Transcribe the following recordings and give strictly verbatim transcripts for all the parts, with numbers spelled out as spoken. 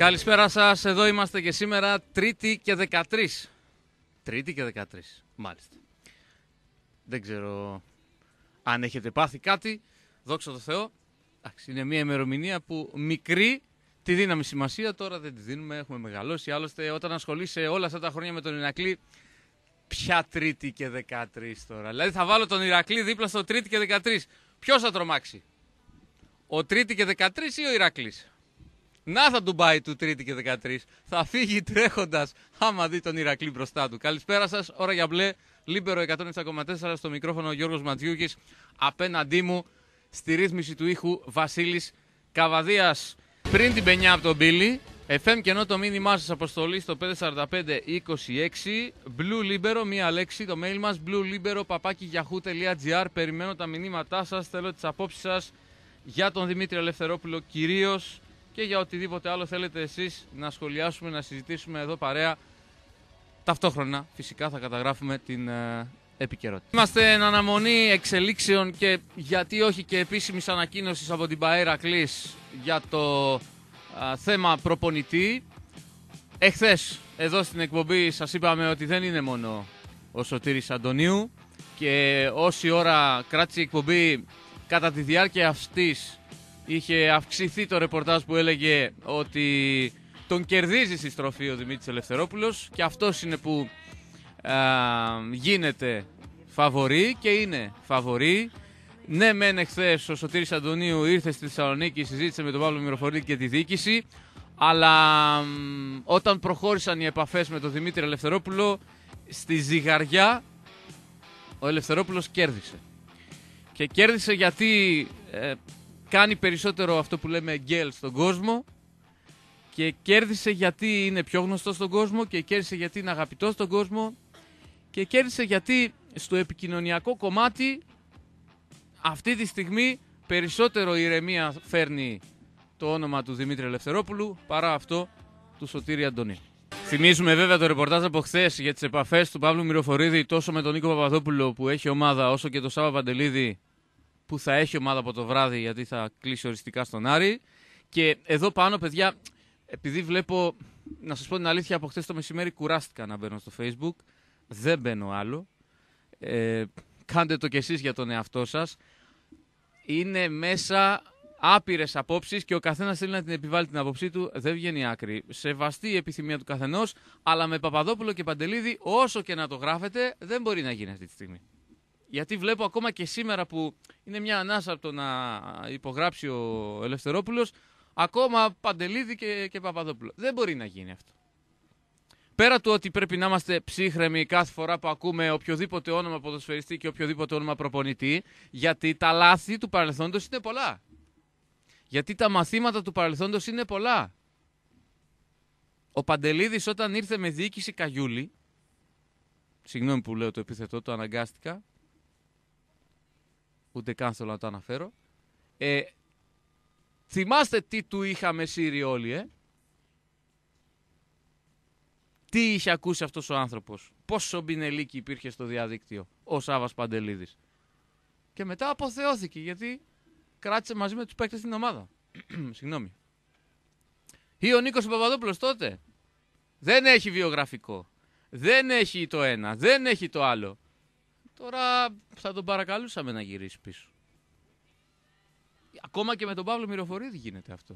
Καλησπέρα σας, εδώ είμαστε και σήμερα Τρίτη και δεκατρείς. Τρίτη και δεκατρείς, μάλιστα. Δεν ξέρω αν έχετε πάθει κάτι, δόξα τω Θεώ. Είναι μια ημερομηνία που μικρή τη δίναμε σημασία, τώρα δεν τη δίνουμε, έχουμε μεγαλώσει. Άλλωστε όταν ασχολείσαι όλα αυτά τα χρόνια με τον Ηρακλή, ποια Τρίτη και δεκατρείς τώρα. Δηλαδή θα βάλω τον Ηρακλή δίπλα στο Τρίτη και δεκατρείς. Ποιος θα τρομάξει, ο Τρίτη και δεκατρείς ή ο Ηρακλής? Να θα του πάει του Τρίτη και δεκατρείς. Θα φύγει τρέχοντας άμα δει τον Ηρακλή μπροστά του. Καλησπέρα σας, ώρα για μπλε, Λίμπερο εκατόν επτά κόμμα τέσσερα, στο μικρόφωνο ο Γιώργος Ματζιούκης. Απέναντί μου στη ρύθμιση του ήχου Βασίλης Καβαδίας. Πριν την πενιά από τον Μπίλι, εφ εμ και ενώ το μήνυμά σας αποστολή στο πέντε τέσσερα πέντε είκοσι έξι, Blue Libero, μία λέξη, το mail μας bluelibero παπάκι yahoo τελεία gr. Περιμένω τα μηνύματά σας, θέλω τις απόψεις σας για τον Δημήτρη Ελευθερόπουλο κυρίως και για οτιδήποτε άλλο θέλετε εσείς να σχολιάσουμε, να συζητήσουμε εδώ παρέα. Ταυτόχρονα φυσικά θα καταγράφουμε την ε, επικαιρότητα. Είμαστε εν αναμονή εξελίξεων και γιατί όχι και επίσημης ανακοίνωσης από την ΠΑΕ Ηρακλής για το α, θέμα προπονητή. Εχθές εδώ στην εκπομπή σας είπαμε ότι δεν είναι μόνο ο Σωτήρης Αντωνίου και όση ώρα κράτησε η εκπομπή, κατά τη διάρκεια αυτής είχε αυξηθεί το ρεπορτάζ που έλεγε ότι τον κερδίζει στη στροφή ο Δημήτρης Ελευθερόπουλος και αυτός είναι που α, γίνεται φαβορί και είναι φαβορί. Ναι, μεν εχθές ο Σωτήρης Αντωνίου ήρθε στη Θεσσαλονίκη, συζήτησε με τον Παύλο Μυροφορίδη και τη διοίκηση, αλλά μ, όταν προχώρησαν οι επαφές με τον Δημήτρη Ελευθερόπουλο, στη ζυγαριά ο Ελευθερόπουλος κέρδισε. Και κέρδισε γιατί ε, κάνει περισσότερο αυτό που λέμε γκέλ στον κόσμο και κέρδισε γιατί είναι πιο γνωστός στον κόσμο και κέρδισε γιατί είναι αγαπητός στον κόσμο και κέρδισε γιατί στο επικοινωνιακό κομμάτι αυτή τη στιγμή περισσότερο ηρεμία φέρνει το όνομα του Δημήτρη Ελευθερόπουλου παρά αυτό του Σωτήρη Αντωνίου. Θυμίζουμε βέβαια το ρεπορτάζ από χθες για τις επαφές του Παύλου Μυροφορίδη τόσο με τον Νίκο Παπαδόπουλο που έχει ομάδα, όσο και τον Σάβα Παντελίδη που θα έχει ομάδα από το βράδυ γιατί θα κλείσει οριστικά στον Άρη. Και εδώ πάνω, παιδιά, επειδή βλέπω, να σας πω την αλήθεια, από χθες το μεσημέρι κουράστηκα να μπαίνω στο Facebook. Δεν μπαίνω άλλο. Ε, κάντε το κι εσείς για τον εαυτό σας. Είναι μέσα άπειρες απόψεις και ο καθένας θέλει να την επιβάλλει την άποψή του. Δεν βγαίνει άκρη. Σεβαστή η επιθυμία του καθενός, αλλά με Παπαδόπουλο και Παντελίδη, όσο και να το γράφετε, δεν μπορεί να γίνει αυτή τη στιγμή. Γιατί βλέπω ακόμα και σήμερα που είναι μια ανάσα από το να υπογράψει ο Ελευθερόπουλος, ακόμα Παντελίδη και, και Παπαδόπουλο. Δεν μπορεί να γίνει αυτό. Πέρα του ότι πρέπει να είμαστε ψύχρεμοι κάθε φορά που ακούμε οποιοδήποτε όνομα ποδοσφαιριστή και οποιοδήποτε όνομα προπονητή, γιατί τα λάθη του παρελθόντος είναι πολλά. Γιατί τα μαθήματα του παρελθόντος είναι πολλά. Ο Παντελίδης όταν ήρθε με διοίκηση Καγιούλη, συγγνώμη που λέω το επιθετό, το αναγκάστηκα, ούτε καν θέλω να το αναφέρω, ε, θυμάστε τι του είχαμε σύρει όλοι, ε? Τι είχε ακούσει αυτός ο άνθρωπος, πόσο μπινελίκι υπήρχε στο διαδίκτυο, ο Σάβας Παντελίδης. Και μετά αποθεώθηκε γιατί κράτησε μαζί με τους παίκτες στην ομάδα. Συγγνώμη. Ή ο Νίκος Παπαδόπουλος τότε. Δεν έχει βιογραφικό. Δεν έχει το ένα, δεν έχει το άλλο. Τώρα θα τον παρακαλούσαμε να γυρίσει πίσω. Ακόμα και με τον Παύλο Μυροφορίδη γίνεται αυτό.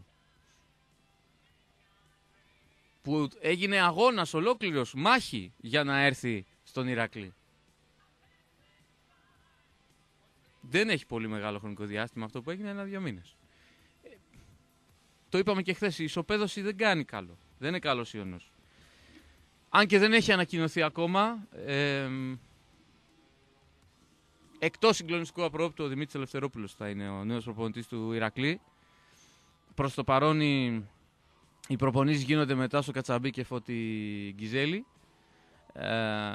Που έγινε αγώνας ολόκληρος, μάχη για να έρθει στον Ηρακλή. Δεν έχει πολύ μεγάλο χρονικό διάστημα αυτό που έγινε, ένα-δύο μήνες. Ε, το είπαμε και χθες, η ισοπαίδωση δεν κάνει καλό. Δεν είναι καλός ιονός. Αν και δεν έχει ανακοινωθεί ακόμα, ε, εκτός συγκλονιστικού απρόπτου ο Δημήτρης Ελευθερόπουλος θα είναι ο νέος προπονητής του Ηρακλή. Προς το παρόν οι, οι προπονήσεις γίνονται μετά στο Κατσαμπή και Φώτη Γκιζέλη. Ε,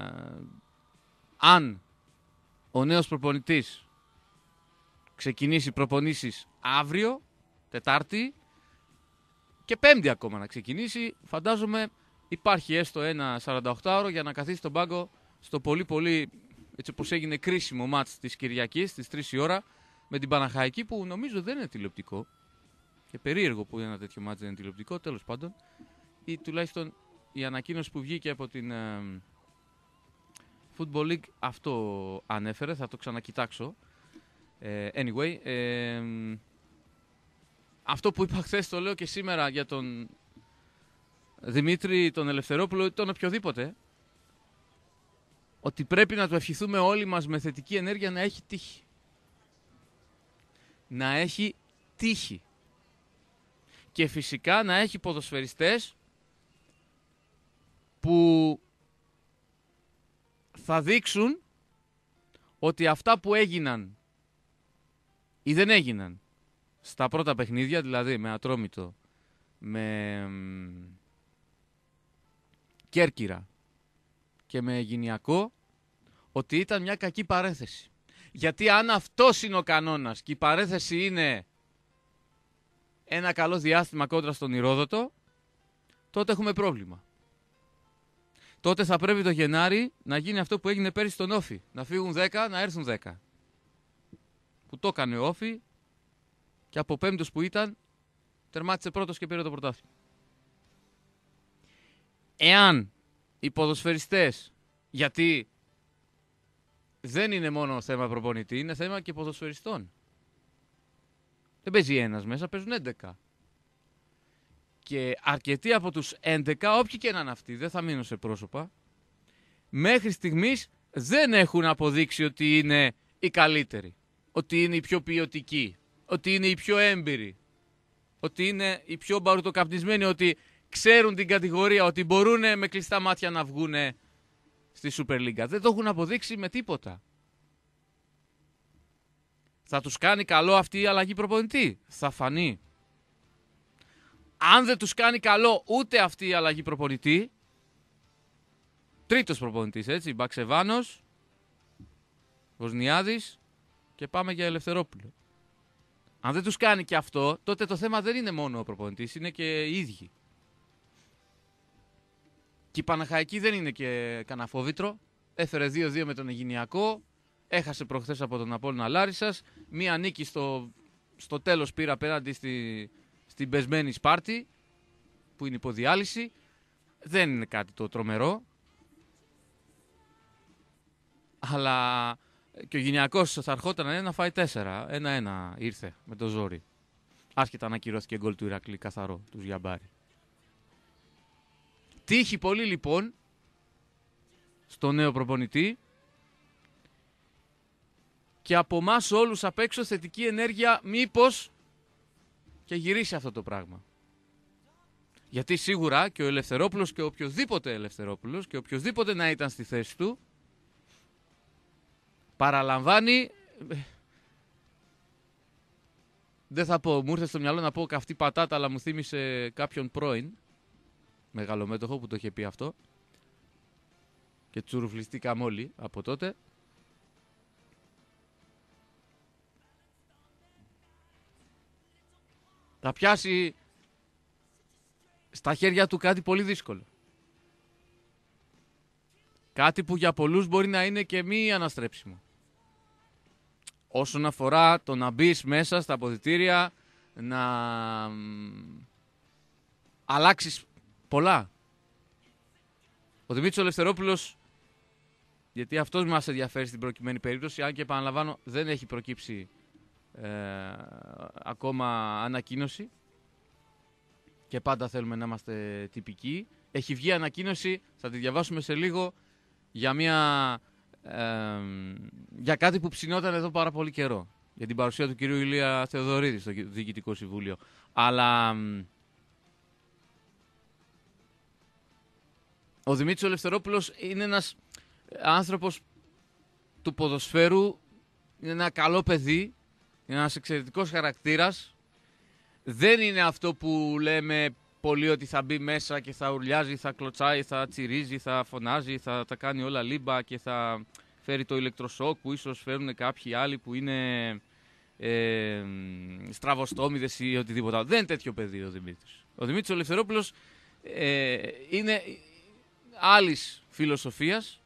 αν ο νέος προπονητής ξεκινήσει προπονήσεις αύριο, Τετάρτη και Πέμπτη ακόμα να ξεκινήσει, φαντάζομαι υπάρχει έστω ένα σαρανταοκτάωρο για να καθίσει τον πάγκο στο πολύ πολύ, έτσι όπως έγινε, κρίσιμο μάτς της Κυριακής στις τρεις η ώρα με την Παναχαϊκή, που νομίζω δεν είναι τηλεοπτικό. Και περίεργο που ένα τέτοιο μάτς δεν είναι τηλεοπτικό, τέλος πάντων. Ή τουλάχιστον η ανακοίνωση που βγήκε από την ε, Football League αυτό ανέφερε, θα το ξανακοιτάξω. Ε, anyway, ε, αυτό που είπα χθες το λέω και σήμερα για τον Δημήτρη τον Ελευθερόπουλο ή τον οποιοδήποτε, ότι πρέπει να του ευχηθούμε όλοι μας με θετική ενέργεια να έχει τύχη. Να έχει τύχη. Και φυσικά να έχει ποδοσφαιριστές που θα δείξουν ότι αυτά που έγιναν ή δεν έγιναν στα πρώτα παιχνίδια, δηλαδή με Ατρόμητο, με Κέρκυρα και με Αιγινιακό, ότι ήταν μια κακή παρένθεση. Γιατί αν αυτός είναι ο κανόνας και η παρένθεση είναι ένα καλό διάστημα κόντρα στον Ηρόδοτο, τότε έχουμε πρόβλημα. Τότε θα πρέπει το Γενάρη να γίνει αυτό που έγινε πέρυσι στον Όφη. Να φύγουν δέκα, να έρθουν δέκα. Που το έκανε ο Όφη και από πέμπτος που ήταν, τερμάτισε πρώτος και πήρε το πρωτάθλημα. Εάν οι ποδοσφαιριστές, γιατί δεν είναι μόνο θέμα προπονητή, είναι θέμα και ποδοσφαιριστών. Δεν παίζει ένας μέσα, παίζουν έντεκα. Και αρκετοί από τους έντεκα, όποιοι και να είναι αυτοί, δεν θα μείνουν σε πρόσωπα, μέχρι στιγμής δεν έχουν αποδείξει ότι είναι οι καλύτεροι, ότι είναι οι πιο ποιοτικοί, ότι είναι οι πιο έμπειροι, ότι είναι οι πιο μπαρουτοκαπνισμένοι, ότι ξέρουν την κατηγορία, ότι μπορούν με κλειστά μάτια να βγουν στη Super League. Δεν το έχουν αποδείξει με τίποτα. Θα τους κάνει καλό αυτή η αλλαγή προπονητή. Θα φανεί. Αν δεν τους κάνει καλό ούτε αυτή η αλλαγή προπονητή, τρίτος προπονητής, έτσι, Μπαξεβάνος, Βοσνιάδης και πάμε για Ελευθερόπουλο. Αν δεν τους κάνει και αυτό, τότε το θέμα δεν είναι μόνο ο προπονητής, είναι και οι ίδιοι. Και η Παναχαϊκή δεν είναι και κανένα φόβητρο. Έφερε δύο δύο με τον Αιγινιακό. Έχασε προχθές από τον Απόλλωνα Λάρισσας. Μία νίκη στο, στο τέλος πήρε απέναντι στη, στην πεσμένη Σπάρτη, που είναι υποδιάλυση. Δεν είναι κάτι το τρομερό. Αλλά και ο Αιγινιακός θα ερχόταν να φάει τέσσερα. Ένα-ένα ήρθε με το ζόρι. Άσχετα ανακυρώθηκε γκολ του Ηρακλή καθαρό, του Γιαμπάρη. Τύχει πολύ λοιπόν στο νέο προπονητή και από εμάς όλους απ' έξω θετική ενέργεια, μήπως και γυρίσει αυτό το πράγμα. Γιατί σίγουρα και ο Ελευθερόπουλος και οποιοδήποτε Ελευθερόπουλος και οποιοδήποτε να ήταν στη θέση του παραλαμβάνει, δεν θα πω, μου ήρθε στο μυαλό να πω καυτή πατάτα, αλλά μου θύμισε κάποιον πρώην μεγαλομέτωχο που το είχε πει αυτό και τσουρουφλιστήκαμε όλοι από τότε. Θα πιάσει στα χέρια του κάτι πολύ δύσκολο. Κάτι που για πολλούς μπορεί να είναι και μη αναστρέψιμο. Όσον αφορά το να μπεις μέσα στα αποδυτήρια, να αλλάξεις πολλά. Ο Δημήτρης Ελευθερόπουλος, γιατί αυτός μας ενδιαφέρει στην προκειμένη περίπτωση, αν και επαναλαμβάνω δεν έχει προκύψει ε, ακόμα ανακοίνωση και πάντα θέλουμε να είμαστε τυπικοί. Έχει βγει ανακοίνωση, θα τη διαβάσουμε σε λίγο, για, μια, ε, για κάτι που ψινόταν εδώ πάρα πολύ καιρό. Για την παρουσία του κυρίου Ηλία Θεοδωρίδη στο Διοικητικό Συμβούλιο. Αλλά ο Δημήτρης Ελευθερόπουλος είναι ένας άνθρωπος του ποδοσφαίρου, είναι ένα καλό παιδί, είναι ένας εξαιρετικός χαρακτήρας. Δεν είναι αυτό που λέμε πολύ ότι θα μπει μέσα και θα ουρλιάζει, θα κλωτσάει, θα τσιρίζει, θα φωνάζει, θα τα κάνει όλα λίμπα και θα φέρει το ηλεκτροσόκ που ίσως φέρουν κάποιοι άλλοι που είναι ε, στραβοστόμιδες ή οτιδήποτε άλλο. Δεν είναι τέτοιο παιδί ο Δημήτρης. Ο Δημήτρης Ελευθερόπουλος ε, είναι άλλης φιλοσοφίας.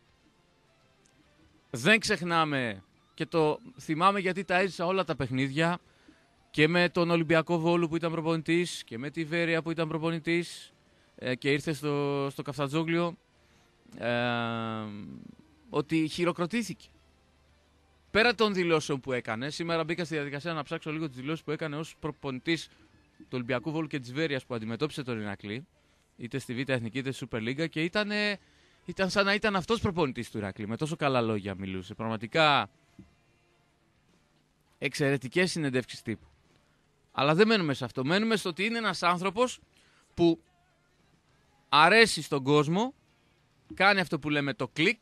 Δεν ξεχνάμε και το θυμάμαι γιατί τα έζησα όλα τα παιχνίδια. και με τον Ολυμπιακό Βόλου που ήταν προπονητής και με τη Βέρεια που ήταν προπονητής ε, και ήρθε στο, στο Καφτατζόγλιο, ε, ότι χειροκροτήθηκε. Πέρα των δηλώσεων που έκανε, σήμερα μπήκα στη διαδικασία να ψάξω λίγο τις δηλώσεις που έκανε ως προπονητής του Ολυμπιακού Βόλου και της Βέρειας που αντιμετώπισε τον Ηρακλή, είτε στη Β' Εθνική είτε στη Super League, και ήταν, ήταν σαν να ήταν αυτός προπονητής του Ηρακλή. Με τόσο καλά λόγια μιλούσε. Πραγματικά εξαιρετικές συνεντεύξεις τύπου. Αλλά δεν μένουμε σε αυτό. Μένουμε στο ότι είναι ένας άνθρωπος που αρέσει στον κόσμο, κάνει αυτό που λέμε το κλικ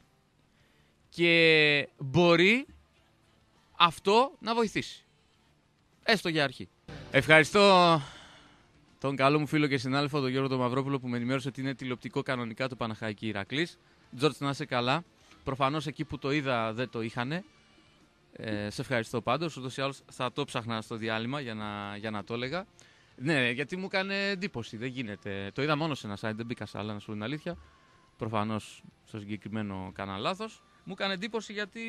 και μπορεί αυτό να βοηθήσει. Έστω για αρχή. Ευχαριστώ τον καλό μου φίλο και συνάδελφο, τον Γιώργο τον Μαυρόπουλο, που με ενημέρωσε ότι είναι τηλεοπτικό κανονικά το Παναχαϊκή Ηρακλής. Τζόρτς, να είσαι καλά. Προφανώς εκεί που το είδα δεν το είχανε. Ε, σε ευχαριστώ πάντως. Ούτως ή άλλως θα το ψάχνα στο διάλειμμα για να, για να το έλεγα. Ναι, γιατί μου έκανε εντύπωση. Δεν γίνεται. Το είδα μόνο σε ένα site, δεν μπήκα σε άλλα, να σου πω την αλήθεια. Προφανώς στο συγκεκριμένο κάνα λάθος. Μου έκανε εντύπωση γιατί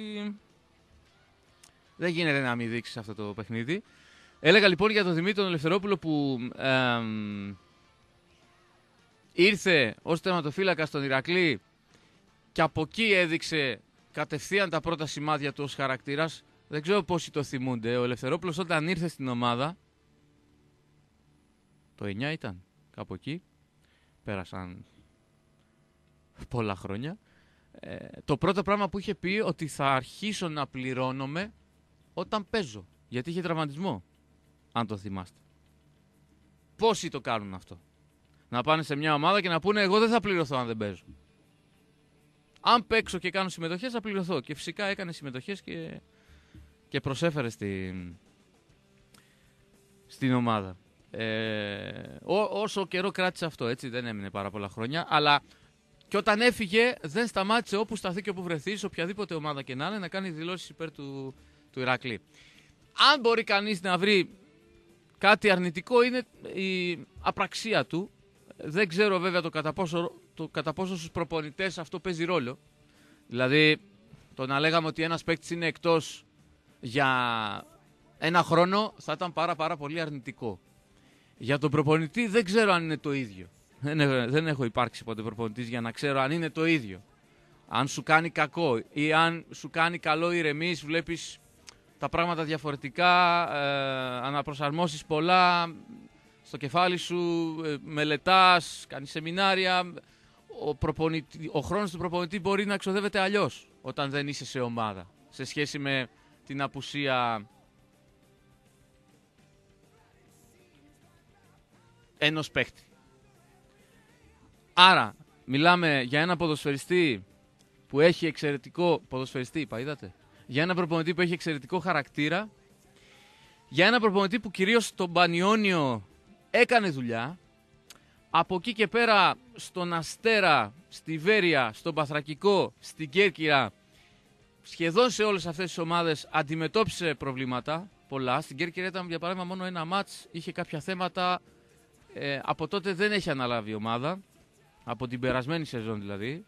δεν γίνεται να μην δείξει αυτό το παιχνίδι. Έλεγα λοιπόν για τον Δημήτρη τον Ελευθερόπουλο που ε, ήρθε ως τερματοφύλακα στον Ηρακλή και από εκεί έδειξε κατευθείαν τα πρώτα σημάδια του ως χαρακτήρας. Δεν ξέρω πόσοι το θυμούνται. Ο Ελευθερόπουλος όταν ήρθε στην ομάδα, το εννιά ήταν, κάπου εκεί, πέρασαν πολλά χρόνια, ε, το πρώτο πράγμα που είχε πει ότι θα αρχίσω να πληρώνομαι όταν παίζω, γιατί είχε τραυματισμό, αν το θυμάστε. Πόσοι το κάνουν αυτό? Να πάνε σε μια ομάδα και να πούνε εγώ δεν θα πληρωθώ αν δεν παίζω. Αν παίξω και κάνω συμμετοχές θα πληρωθώ. Και φυσικά έκανε συμμετοχές και, και προσέφερε στην, στην ομάδα. Ε, ό, όσο καιρό κράτησε αυτό, έτσι, δεν έμεινε πάρα πολλά χρόνια, αλλά και όταν έφυγε δεν σταμάτησε όπου σταθεί και όπου βρεθεί, σε οποιαδήποτε ομάδα και να είναι, να κάνει δηλώσεις υπέρ του, του Ηρακλή. Αν μπορεί κανείς να βρει κάτι αρνητικό είναι η απραξία του. Δεν ξέρω βέβαια το κατά πόσο, το κατά πόσο στους προπονητές αυτό παίζει ρόλο. Δηλαδή το να λέγαμε ότι ένας παίκτης είναι εκτός για ένα χρόνο θα ήταν πάρα πάρα πολύ αρνητικό. Για τον προπονητή δεν ξέρω αν είναι το ίδιο. Δεν έχω, δεν έχω υπάρξει ποτέ προπονητής για να ξέρω αν είναι το ίδιο. Αν σου κάνει κακό ή αν σου κάνει καλό ηρεμείς, βλέπεις τα πράγματα διαφορετικά, ε, αναπροσαρμόσεις πολλά στο κεφάλι σου, ε, μελετάς, κάνεις σεμινάρια. Ο, προπονητή, ο χρόνος του προπονητή μπορεί να ξοδεύεται αλλιώς όταν δεν είσαι σε ομάδα, σε σχέση με την απουσία ενός παίχτη. Άρα, μιλάμε για ένα ποδοσφαιριστή που έχει εξαιρετικό... Ποδοσφαιριστή είπα, είδατε. Για ένα προπονητή που έχει εξαιρετικό χαρακτήρα. Για ένα προπονητή που κυρίως στον Πανιόνιο έκανε δουλειά. Από εκεί και πέρα στον Αστέρα, στη Βέρεια, στον Παθρακικό, στην Κέρκυρα, σχεδόν σε όλες αυτές τις ομάδες αντιμετώπισε προβλήματα πολλά. Στην Κέρκυρα ήταν για παράδειγμα μόνο ένα μάτς, είχε κάποια θέματα. Ε, από τότε δεν έχει αναλάβει η ομάδα, από την περασμένη σεζόν δηλαδή,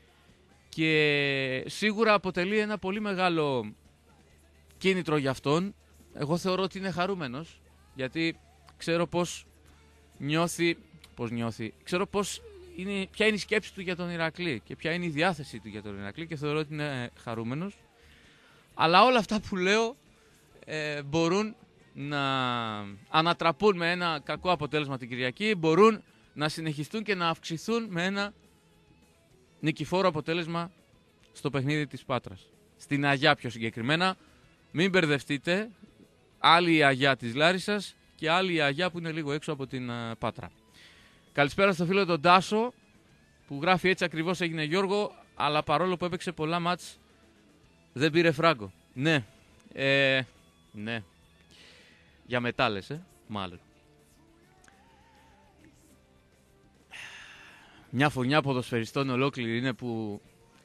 και σίγουρα αποτελεί ένα πολύ μεγάλο κίνητρο για αυτόν. Εγώ θεωρώ ότι είναι χαρούμενος, γιατί ξέρω πώς νιώθει, πώς νιώθει, ξέρω πώς είναι, ποια είναι η σκέψη του για τον Ηρακλή και ποια είναι η διάθεση του για τον Ηρακλή, και θεωρώ ότι είναι χαρούμενος. Αλλά όλα αυτά που λέω ε, μπορούν να ανατραπούν με ένα κακό αποτέλεσμα την Κυριακή, μπορούν να συνεχιστούν και να αυξηθούν με ένα νικηφόρο αποτέλεσμα στο παιχνίδι της Πάτρας. Στην Αγιά πιο συγκεκριμένα, μην μπερδευτείτε, άλλη η Αγιά της Λάρισσας και άλλη η Αγιά που είναι λίγο έξω από την uh, Πάτρα. Καλησπέρα στο φίλο τον Τάσο που γράφει έτσι ακριβώς έγινε Γιώργο, αλλά παρόλο που έπαιξε πολλά μάτς δεν πήρε φράγκο. Ναι, ε, ναι. Για μετά λες, ε, μάλλον. Μια φωνιά ποδοσφαιριστών ολόκληρη είναι που...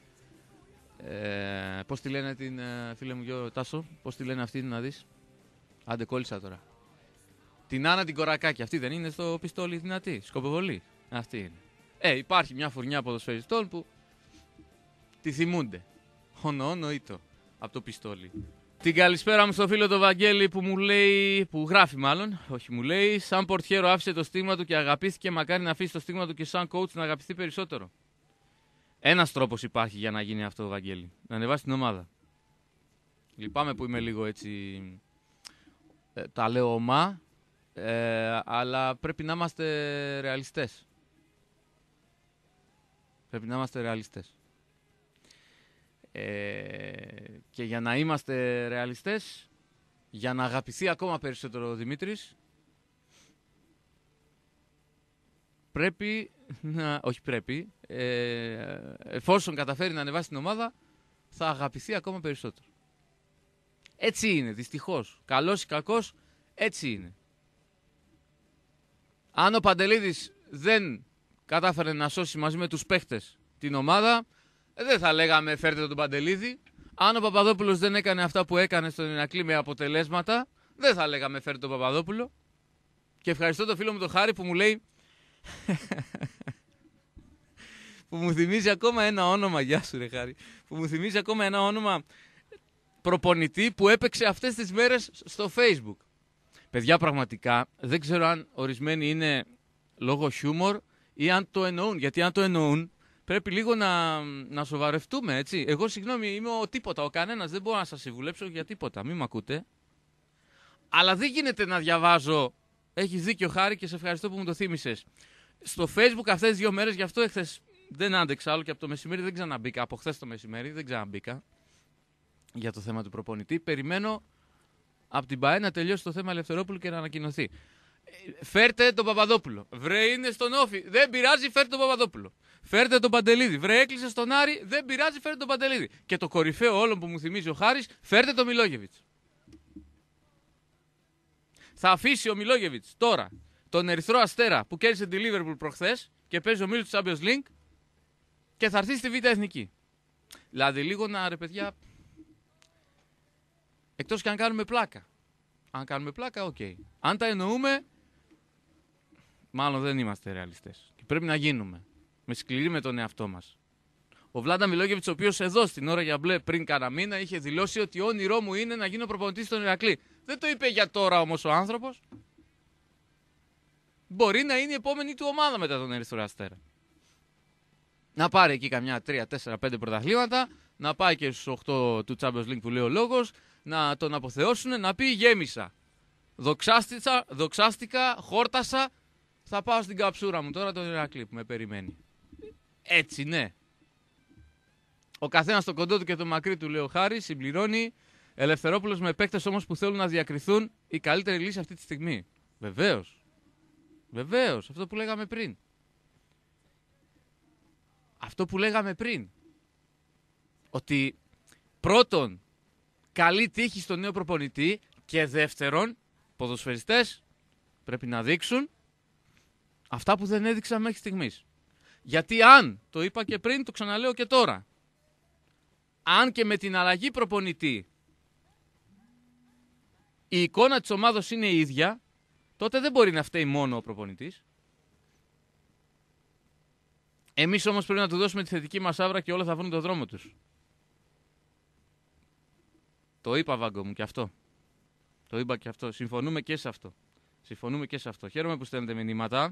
Ε, πώς τη λένε την ε, φίλε μου Γιώργο Τάσο, πώς τη λένε αυτή να δεις. Άντε κόλλησα τώρα. Την Άννα την Κορακάκη, αυτή δεν είναι στο πιστόλι δυνατή, σκοποβολή. Αυτή είναι. Ε, υπάρχει μια φωνιά ποδοσφαιριστών που τη θυμούνται. Όνο, όνο, ήτο, από το πιστόλι. Την καλησπέρα μου στο φίλο το Βαγγέλη που μου λέει, που γράφει μάλλον, όχι μου λέει, σαν πορτιέρο άφησε το στίγμα του και αγαπήθηκε, μακάρι να αφήσει το στίγμα του και σαν coach να αγαπηθεί περισσότερο. Ένας τρόπος υπάρχει για να γίνει αυτό, Βαγγέλη, να ανεβάσει την ομάδα. Λυπάμαι που είμαι λίγο έτσι, ε, τα λέω ομά, ε, αλλά πρέπει να είμαστε ρεαλιστές. Πρέπει να είμαστε ρεαλιστές. Ε, και για να είμαστε ρεαλιστές, για να αγαπηθεί ακόμα περισσότερο ο Δημήτρης, πρέπει να, όχι πρέπει, ε, εφόσον καταφέρει να ανεβάσει την ομάδα, θα αγαπηθεί ακόμα περισσότερο. Έτσι είναι, δυστυχώς. Καλός ή κακός, έτσι είναι. Αν ο Παντελίδης δεν κατάφερε να σώσει μαζί με τους παίχτες την ομάδα, δεν θα λέγαμε φέρτε τον Παντελίδη. Αν ο Παπαδόπουλος δεν έκανε αυτά που έκανε στον Ηρακλή με αποτελέσματα, δεν θα λέγαμε φέρτε τον Παπαδόπουλο. Και ευχαριστώ τον φίλο μου τον Χάρη που μου λέει που μου θυμίζει ακόμα ένα όνομα, γεια σου ρε Χάρη, που μου θυμίζει ακόμα ένα όνομα προπονητή που έπαιξε αυτές τις μέρες στο Facebook. Παιδιά, πραγματικά δεν ξέρω αν ορισμένοι είναι λόγω χιούμορ ή αν το εννοούν. Γιατί αν το εννοούν, πρέπει λίγο να, να σοβαρευτούμε, έτσι. Εγώ, συγγνώμη, είμαι ο τίποτα, ο κανένας. Δεν μπορώ να σας συμβουλέψω για τίποτα. Μην μ' ακούτε. Αλλά δεν γίνεται να διαβάζω. Έχεις δίκιο, Χάρη, και σε ευχαριστώ που μου το θύμισες. Στο Facebook αυτές τις δύο μέρες, γι' αυτό εχθές δεν άντεξα άλλο και από το μεσημέρι δεν ξαναμπήκα. Από χθες το μεσημέρι δεν ξαναμπήκα για το θέμα του προπονητή. Περιμένω από την ΠΑΕ να τελειώσει το θέμα Ελευθερόπουλου και να ανακοινωθεί. Φέρτε τον Παπαδόπουλο. Βρε, είναι στον Όφη. Δεν πειράζει, φέρτε τον Παπαδόπουλο. Φέρτε τον Παντελίδη. Βρε, έκλεισε στον Άρη. Δεν πειράζει, φέρτε τον Παντελίδη. Και το κορυφαίο όλων που μου θυμίζει ο Χάρης, φέρτε τον Μιλόγεβιτς. Θα αφήσει ο Μιλόγεβιτς τώρα τον Ερυθρό Αστέρα που κέρδισε τη Λίβερπουλ προχθές και παίζει ο Μίλος του Champions League και θα έρθει στη Β' Εθνική. Δηλαδή, λίγο να ρε παιδιά. Εκτός και αν κάνουμε πλάκα. Αν κάνουμε πλάκα, οκ. Okay. Αν τα εννοούμε, μάλλον δεν είμαστε ρεαλιστές. Και πρέπει να γίνουμε. Με σκληρή με τον εαυτό μας. Ο Βλάντα Μιλόγεβιτς, ο οποίος εδώ στην ώρα για μπλε πριν κάνα μήνα είχε δηλώσει ότι όνειρό μου είναι να γίνω προπονητής στον Ηρακλή. Δεν το είπε για τώρα όμως ο άνθρωπος. Μπορεί να είναι η επόμενη του ομάδα μετά τον Ερυθρό Αστέρα. Να πάρει εκεί καμιά τρία, τέσσερα, πέντε πρωταθλήματα, να πάει και στους οκτώ του Champions League που λέει ο λόγος, να τον αποθεώσουν, να πει γέμισα. Δοξάστηκα, δοξάστηκα, χόρτασα, θα πάω στην καψούρα μου τώρα τον Ηρακλή που με περιμένει. Έτσι, ναι. Ο καθένας στο κοντό του και το μακρύ του, λέει ο Χάρης, συμπληρώνει. Ελευθερόπουλος με παίκτες όμως που θέλουν να διακριθούν, η καλύτερη λύση αυτή τη στιγμή. Βεβαίως. Βεβαίως. Αυτό που λέγαμε πριν. Αυτό που λέγαμε πριν. Ότι πρώτον, καλή τύχη στον νέο προπονητή και δεύτερον, ποδοσφαιριστές πρέπει να δείξουν αυτά που δεν έδειξαν μέχρι στιγμής. Γιατί αν, το είπα και πριν, το ξαναλέω και τώρα, αν και με την αλλαγή προπονητή η εικόνα της ομάδος είναι η ίδια, τότε δεν μπορεί να φταίει μόνο ο προπονητής. Εμείς όμως πρέπει να του δώσουμε τη θετική μας άβρα και όλα θα βρουν τον δρόμο τους. Το είπα, Βάγκο μου, και αυτό. Το είπα και αυτό. Συμφωνούμε και σε αυτό. Συμφωνούμε και σε αυτό. Χαίρομαι που στέλνετε μηνύματα.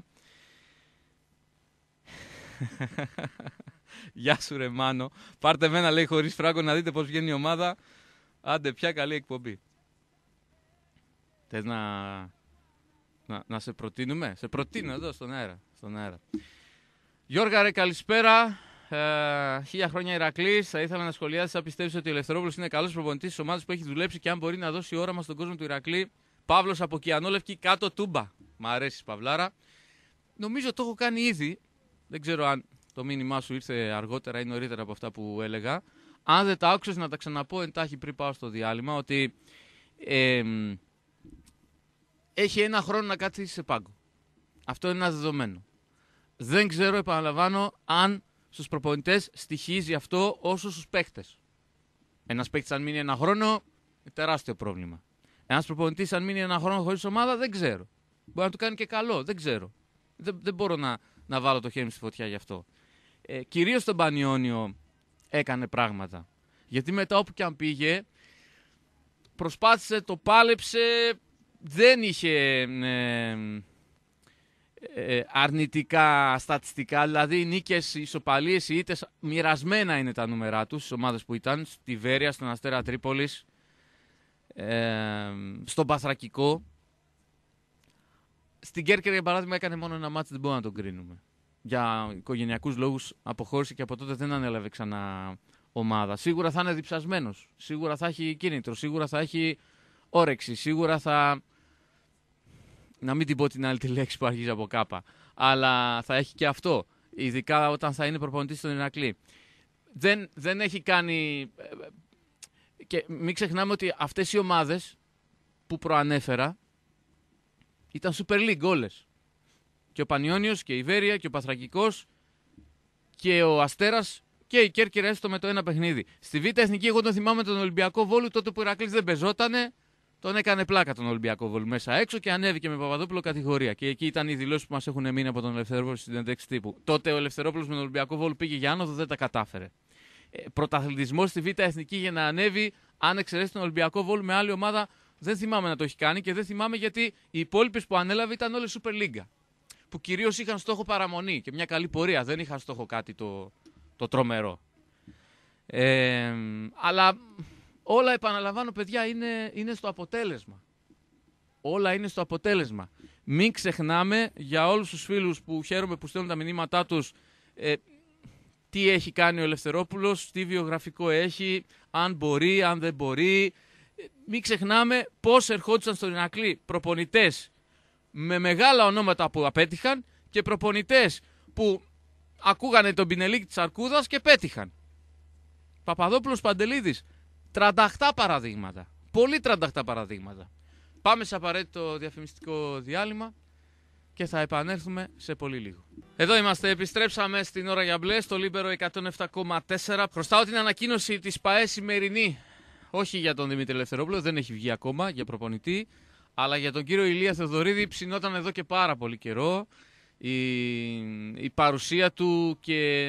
Γεια σου ρε Μάνο. Πάρτε μένα, λέει, χωρίς φράγκο να δείτε πώς βγαίνει η ομάδα. Άντε πια, καλή εκπομπή. Θες να... να... να σε προτείνουμε? Σε προτείνω εδώ στον αέρα. Στον αέρα. Γιώργα ρε, καλησπέρα. Ε, χίλια χρόνια Ηρακλής. Θα ήθελα να σχολιάσεις αν πιστεύεις ότι ο Ελευθερόπουλος είναι καλός προπονητής της ομάδας που έχει δουλέψει και αν μπορεί να δώσει όραμα στον κόσμο του Ηρακλή. Παύλος από Κιανόλευκη, κάτω Τούμπα. Μ' αρέσει, Παυλάρα. Νομίζω το έχω κάνει ήδη. Δεν ξέρω αν το μήνυμά σου ήρθε αργότερα ή νωρίτερα από αυτά που έλεγα. Αν δεν τα άκουσες, να τα ξαναπώ εντάχει πριν πάω στο διάλειμμα, ότι ε, έχει ένα χρόνο να κάτσει σε πάγκο. Αυτό είναι ένα δεδομένο. Δεν ξέρω, επαναλαμβάνω, αν στους προπονητές στοιχίζει αυτό όσο στους παίχτες. Ένας παίχτης αν μείνει ένα χρόνο, τεράστιο πρόβλημα. Ένας προπονητής αν μείνει ένα χρόνο χωρίς ομάδα, δεν ξέρω. Μπορεί να του κάνει και καλό, δεν ξέρω. Δεν, δεν μπορώ να, να βάλω το χέρι μου στη φωτιά γι' αυτό. Ε, κυρίως στον Πανιόνιο έκανε πράγματα. Γιατί μετά όπου και αν πήγε, προσπάθησε, το πάλεψε, δεν είχε ε, ε, αρνητικά στατιστικά, δηλαδή νίκες, ισοπαλίες, οι ήττες, μοιρασμένα είναι τα νούμερά τους, στις ομάδες που ήταν, στη Βέρεια, στον Αστέρα Τρίπολης, ε, στον Παθρακικό. Στην Κέρκυρα, για παράδειγμα, έκανε μόνο ένα μάτς, δεν μπορούμε να τον κρίνουμε. Για οικογενειακούς λόγους αποχώρησε και από τότε δεν ανέλαβε ξανά ομάδα. Σίγουρα θα είναι διψασμένος, σίγουρα θα έχει κίνητρο, σίγουρα θα έχει όρεξη, σίγουρα θα... Να μην την πω την άλλη τη λέξη που αρχίζει από κάπα, αλλά θα έχει και αυτό, ειδικά όταν θα είναι προπονητής στον Ηρακλή. Δεν, δεν έχει κάνει... Και μην ξεχνάμε ότι αυτές οι ομάδες που προανέφερα ήταν Super League όλες. Και ο Πανιόνιος και η Βέρεια και ο Παθρακικός και ο Αστέρας και η Κέρκυρα έστω με το ένα παιχνίδι. Στη Β' Εθνική εγώ τον θυμάμαι τον Ολυμπιακό Βόλου, τότε που ο Ηρακλής δεν πεζότανε, τον έκανε πλάκα τον Ολυμπιακό Βόλου μέσα έξω και ανέβηκε με Παπαδόπουλο κατηγορία. Και εκεί ήταν οι δηλώσεις που μας έχουν μείνει από τον Ελευθερόπουλο στην συνέντευξη τύπου. Τότε ο Ελευθερόπουλος με τον Ολυμπιακό Βόλου πήγε για άνοδο, δεν τα κατάφερε. Ε, πρωταθλητισμός στη Β' Εθνική για να ανέβει, αν εξαιρέσει τον Ολυμπιακό Βόλου με άλλη ομάδα, δεν θυμάμαι να το έχει κάνει και δεν θυμάμαι γιατί οι υπόλοιπες που ανέλαβε ήταν όλες Super League. Που κυρίως είχαν στόχο παραμονή και μια καλή πορεία, δεν είχαν στόχο κάτι το, το τρομερό. Ε, αλλά όλα, επαναλαμβάνω παιδιά, είναι, είναι στο αποτέλεσμα. Όλα είναι στο αποτέλεσμα. Μην ξεχνάμε, για όλους τους φίλους που χαίρομαι που στέλνουν τα μηνύματά τους, ε, τι έχει κάνει ο Ελευθερόπουλος, τι βιογραφικό έχει, αν μπορεί, αν δεν μπορεί. Μην ξεχνάμε πώς ερχόντουσαν στον Ηρακλή προπονητές με μεγάλα ονόματα που απέτυχαν και προπονητές που ακούγανε τον Πινελίκη της Αρκούδας και πέτυχαν. Παπαδόπουλος, Παντελίδης, τρανταχτά παραδείγματα. Πολύ τρανταχτά παραδείγματα. Πάμε σε απαραίτητο διαφημιστικό διάλειμμα και θα επανέλθουμε σε πολύ λίγο. Εδώ είμαστε, επιστρέψαμε στην ώρα για μπλε, στο Λίμπερο εκατόν επτά κόμμα τέσσερα. Χρωστάω την ανακοίνωση της ΠΑΕ σημερινή. Όχι για τον Δημήτρη Ελευθερόπουλο, δεν έχει βγει ακόμα για προπονητή. Αλλά για τον κύριο Ηλία Θεοδωρίδη ψινόταν εδώ και πάρα πολύ καιρό. Η, η παρουσία του και,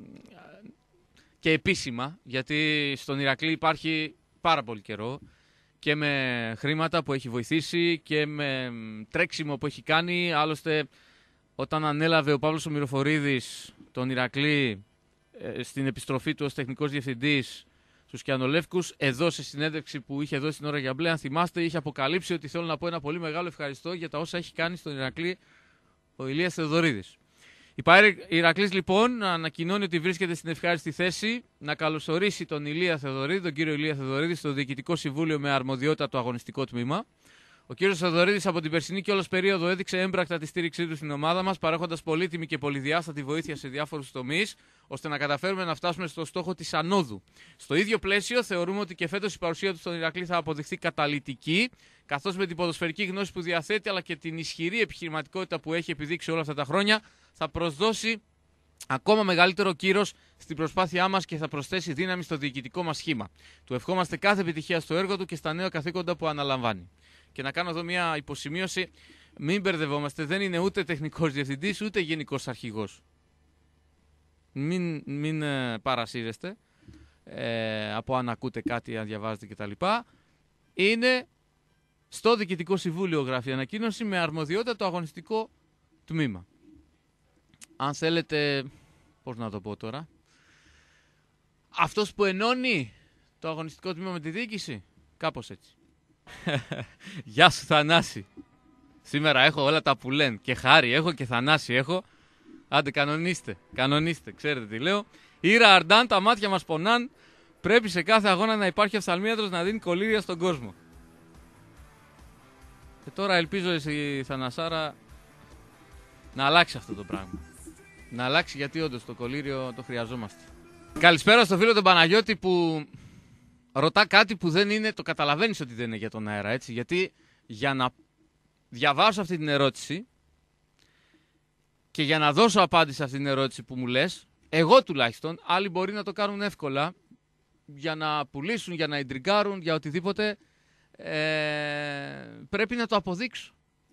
και επίσημα, γιατί στον Ηρακλή υπάρχει πάρα πολύ καιρό και με χρήματα που έχει βοηθήσει και με τρέξιμο που έχει κάνει. Άλλωστε, όταν ανέλαβε ο Παύλος ο Μυροφορίδης τον Ηρακλή ε, στην επιστροφή του ως τεχνικός διευθυντής στους Κιανολεύκους, εδώ σε συνέντευξη που είχε δώσει την ώρα για μπλε, αν θυμάστε, είχε αποκαλύψει ότι θέλω να πω ένα πολύ μεγάλο ευχαριστώ για τα όσα έχει κάνει στον Ηρακλή ο Ηλίας Θεοδωρίδης. Η ΠΑΕ Ηρακλής λοιπόν ανακοινώνει ότι βρίσκεται στην ευχάριστη θέση να καλωσορίσει τον Ηλία Θεοδωρίδη, τον κύριο Ηλία Θεοδωρίδη, στο Διοικητικό Συμβούλιο με αρμοδιότητα το αγωνιστικό τμήμα. Ο κύριος Θεοδωρίδης από την περσινή κιόλας περίοδο έδειξε έμπρακτα τη στήριξή του στην ομάδα μας, παρέχοντας πολύτιμη και πολυδιάστατη βοήθεια σε διάφορους τομείς, ώστε να καταφέρουμε να φτάσουμε στο στόχο της ανόδου. Στο ίδιο πλαίσιο, θεωρούμε ότι και φέτος η παρουσία του στον Ηρακλή θα αποδειχθεί καταλυτική, καθώς με την ποδοσφαιρική γνώση που διαθέτει αλλά και την ισχυρή επιχειρηματικότητα που έχει επιδείξει όλα αυτά τα χρόνια, θα προσδώσει ακόμα μεγαλύτερο κύρος στην προσπάθειά μας και θα προσθέσει δύναμη στο διοικητικό μας σχήμα. Του ευχόμαστε κάθε επιτυχία στο έργο του και στα νέα καθήκοντα που αναλαμβάνει. Και να κάνω εδώ μια υποσημείωση, μην μπερδευόμαστε, δεν είναι ούτε τεχνικός διευθυντής ούτε γενικός αρχηγός. Μην, μην ε, παρασύρεστε ε, από αν ακούτε κάτι, αν διαβάζετε κτλ. Είναι στο Διοικητικό Συμβούλιο, γράφει ανακοίνωση, με αρμοδιότητα το αγωνιστικό τμήμα. Αν θέλετε, πώς να το πω τώρα, αυτός που ενώνει το αγωνιστικό τμήμα με τη διοίκηση, κάπως έτσι. Γεια σου Θανάση. Σήμερα έχω όλα τα που λένε. Και Χάρη έχω και Θανάση έχω. Άντε κανονίστε, κανονίστε, ξέρετε τι λέω. Ήρα Αρντάν, τα μάτια μας πονάν. Πρέπει σε κάθε αγώνα να υπάρχει οφθαλμίατρος να δίνει κολλήρια στον κόσμο. Και τώρα ελπίζω εσύ Θανασάρα να αλλάξει αυτό το πράγμα. Να αλλάξει, γιατί όντως το κολλήριο το χρειαζόμαστε. Καλησπέρα στο φίλο τον Παναγιώτη που ρωτά κάτι που δεν είναι, το καταλαβαίνεις ότι δεν είναι για τον αέρα, έτσι. Γιατί για να διαβάσω αυτή την ερώτηση και για να δώσω απάντηση σε αυτή την ερώτηση που μου λες, εγώ τουλάχιστον, άλλοι μπορεί να το κάνουν εύκολα για να πουλήσουν, για να ιντριγκάρουν, για οτιδήποτε, ε, πρέπει να το αποδείξω.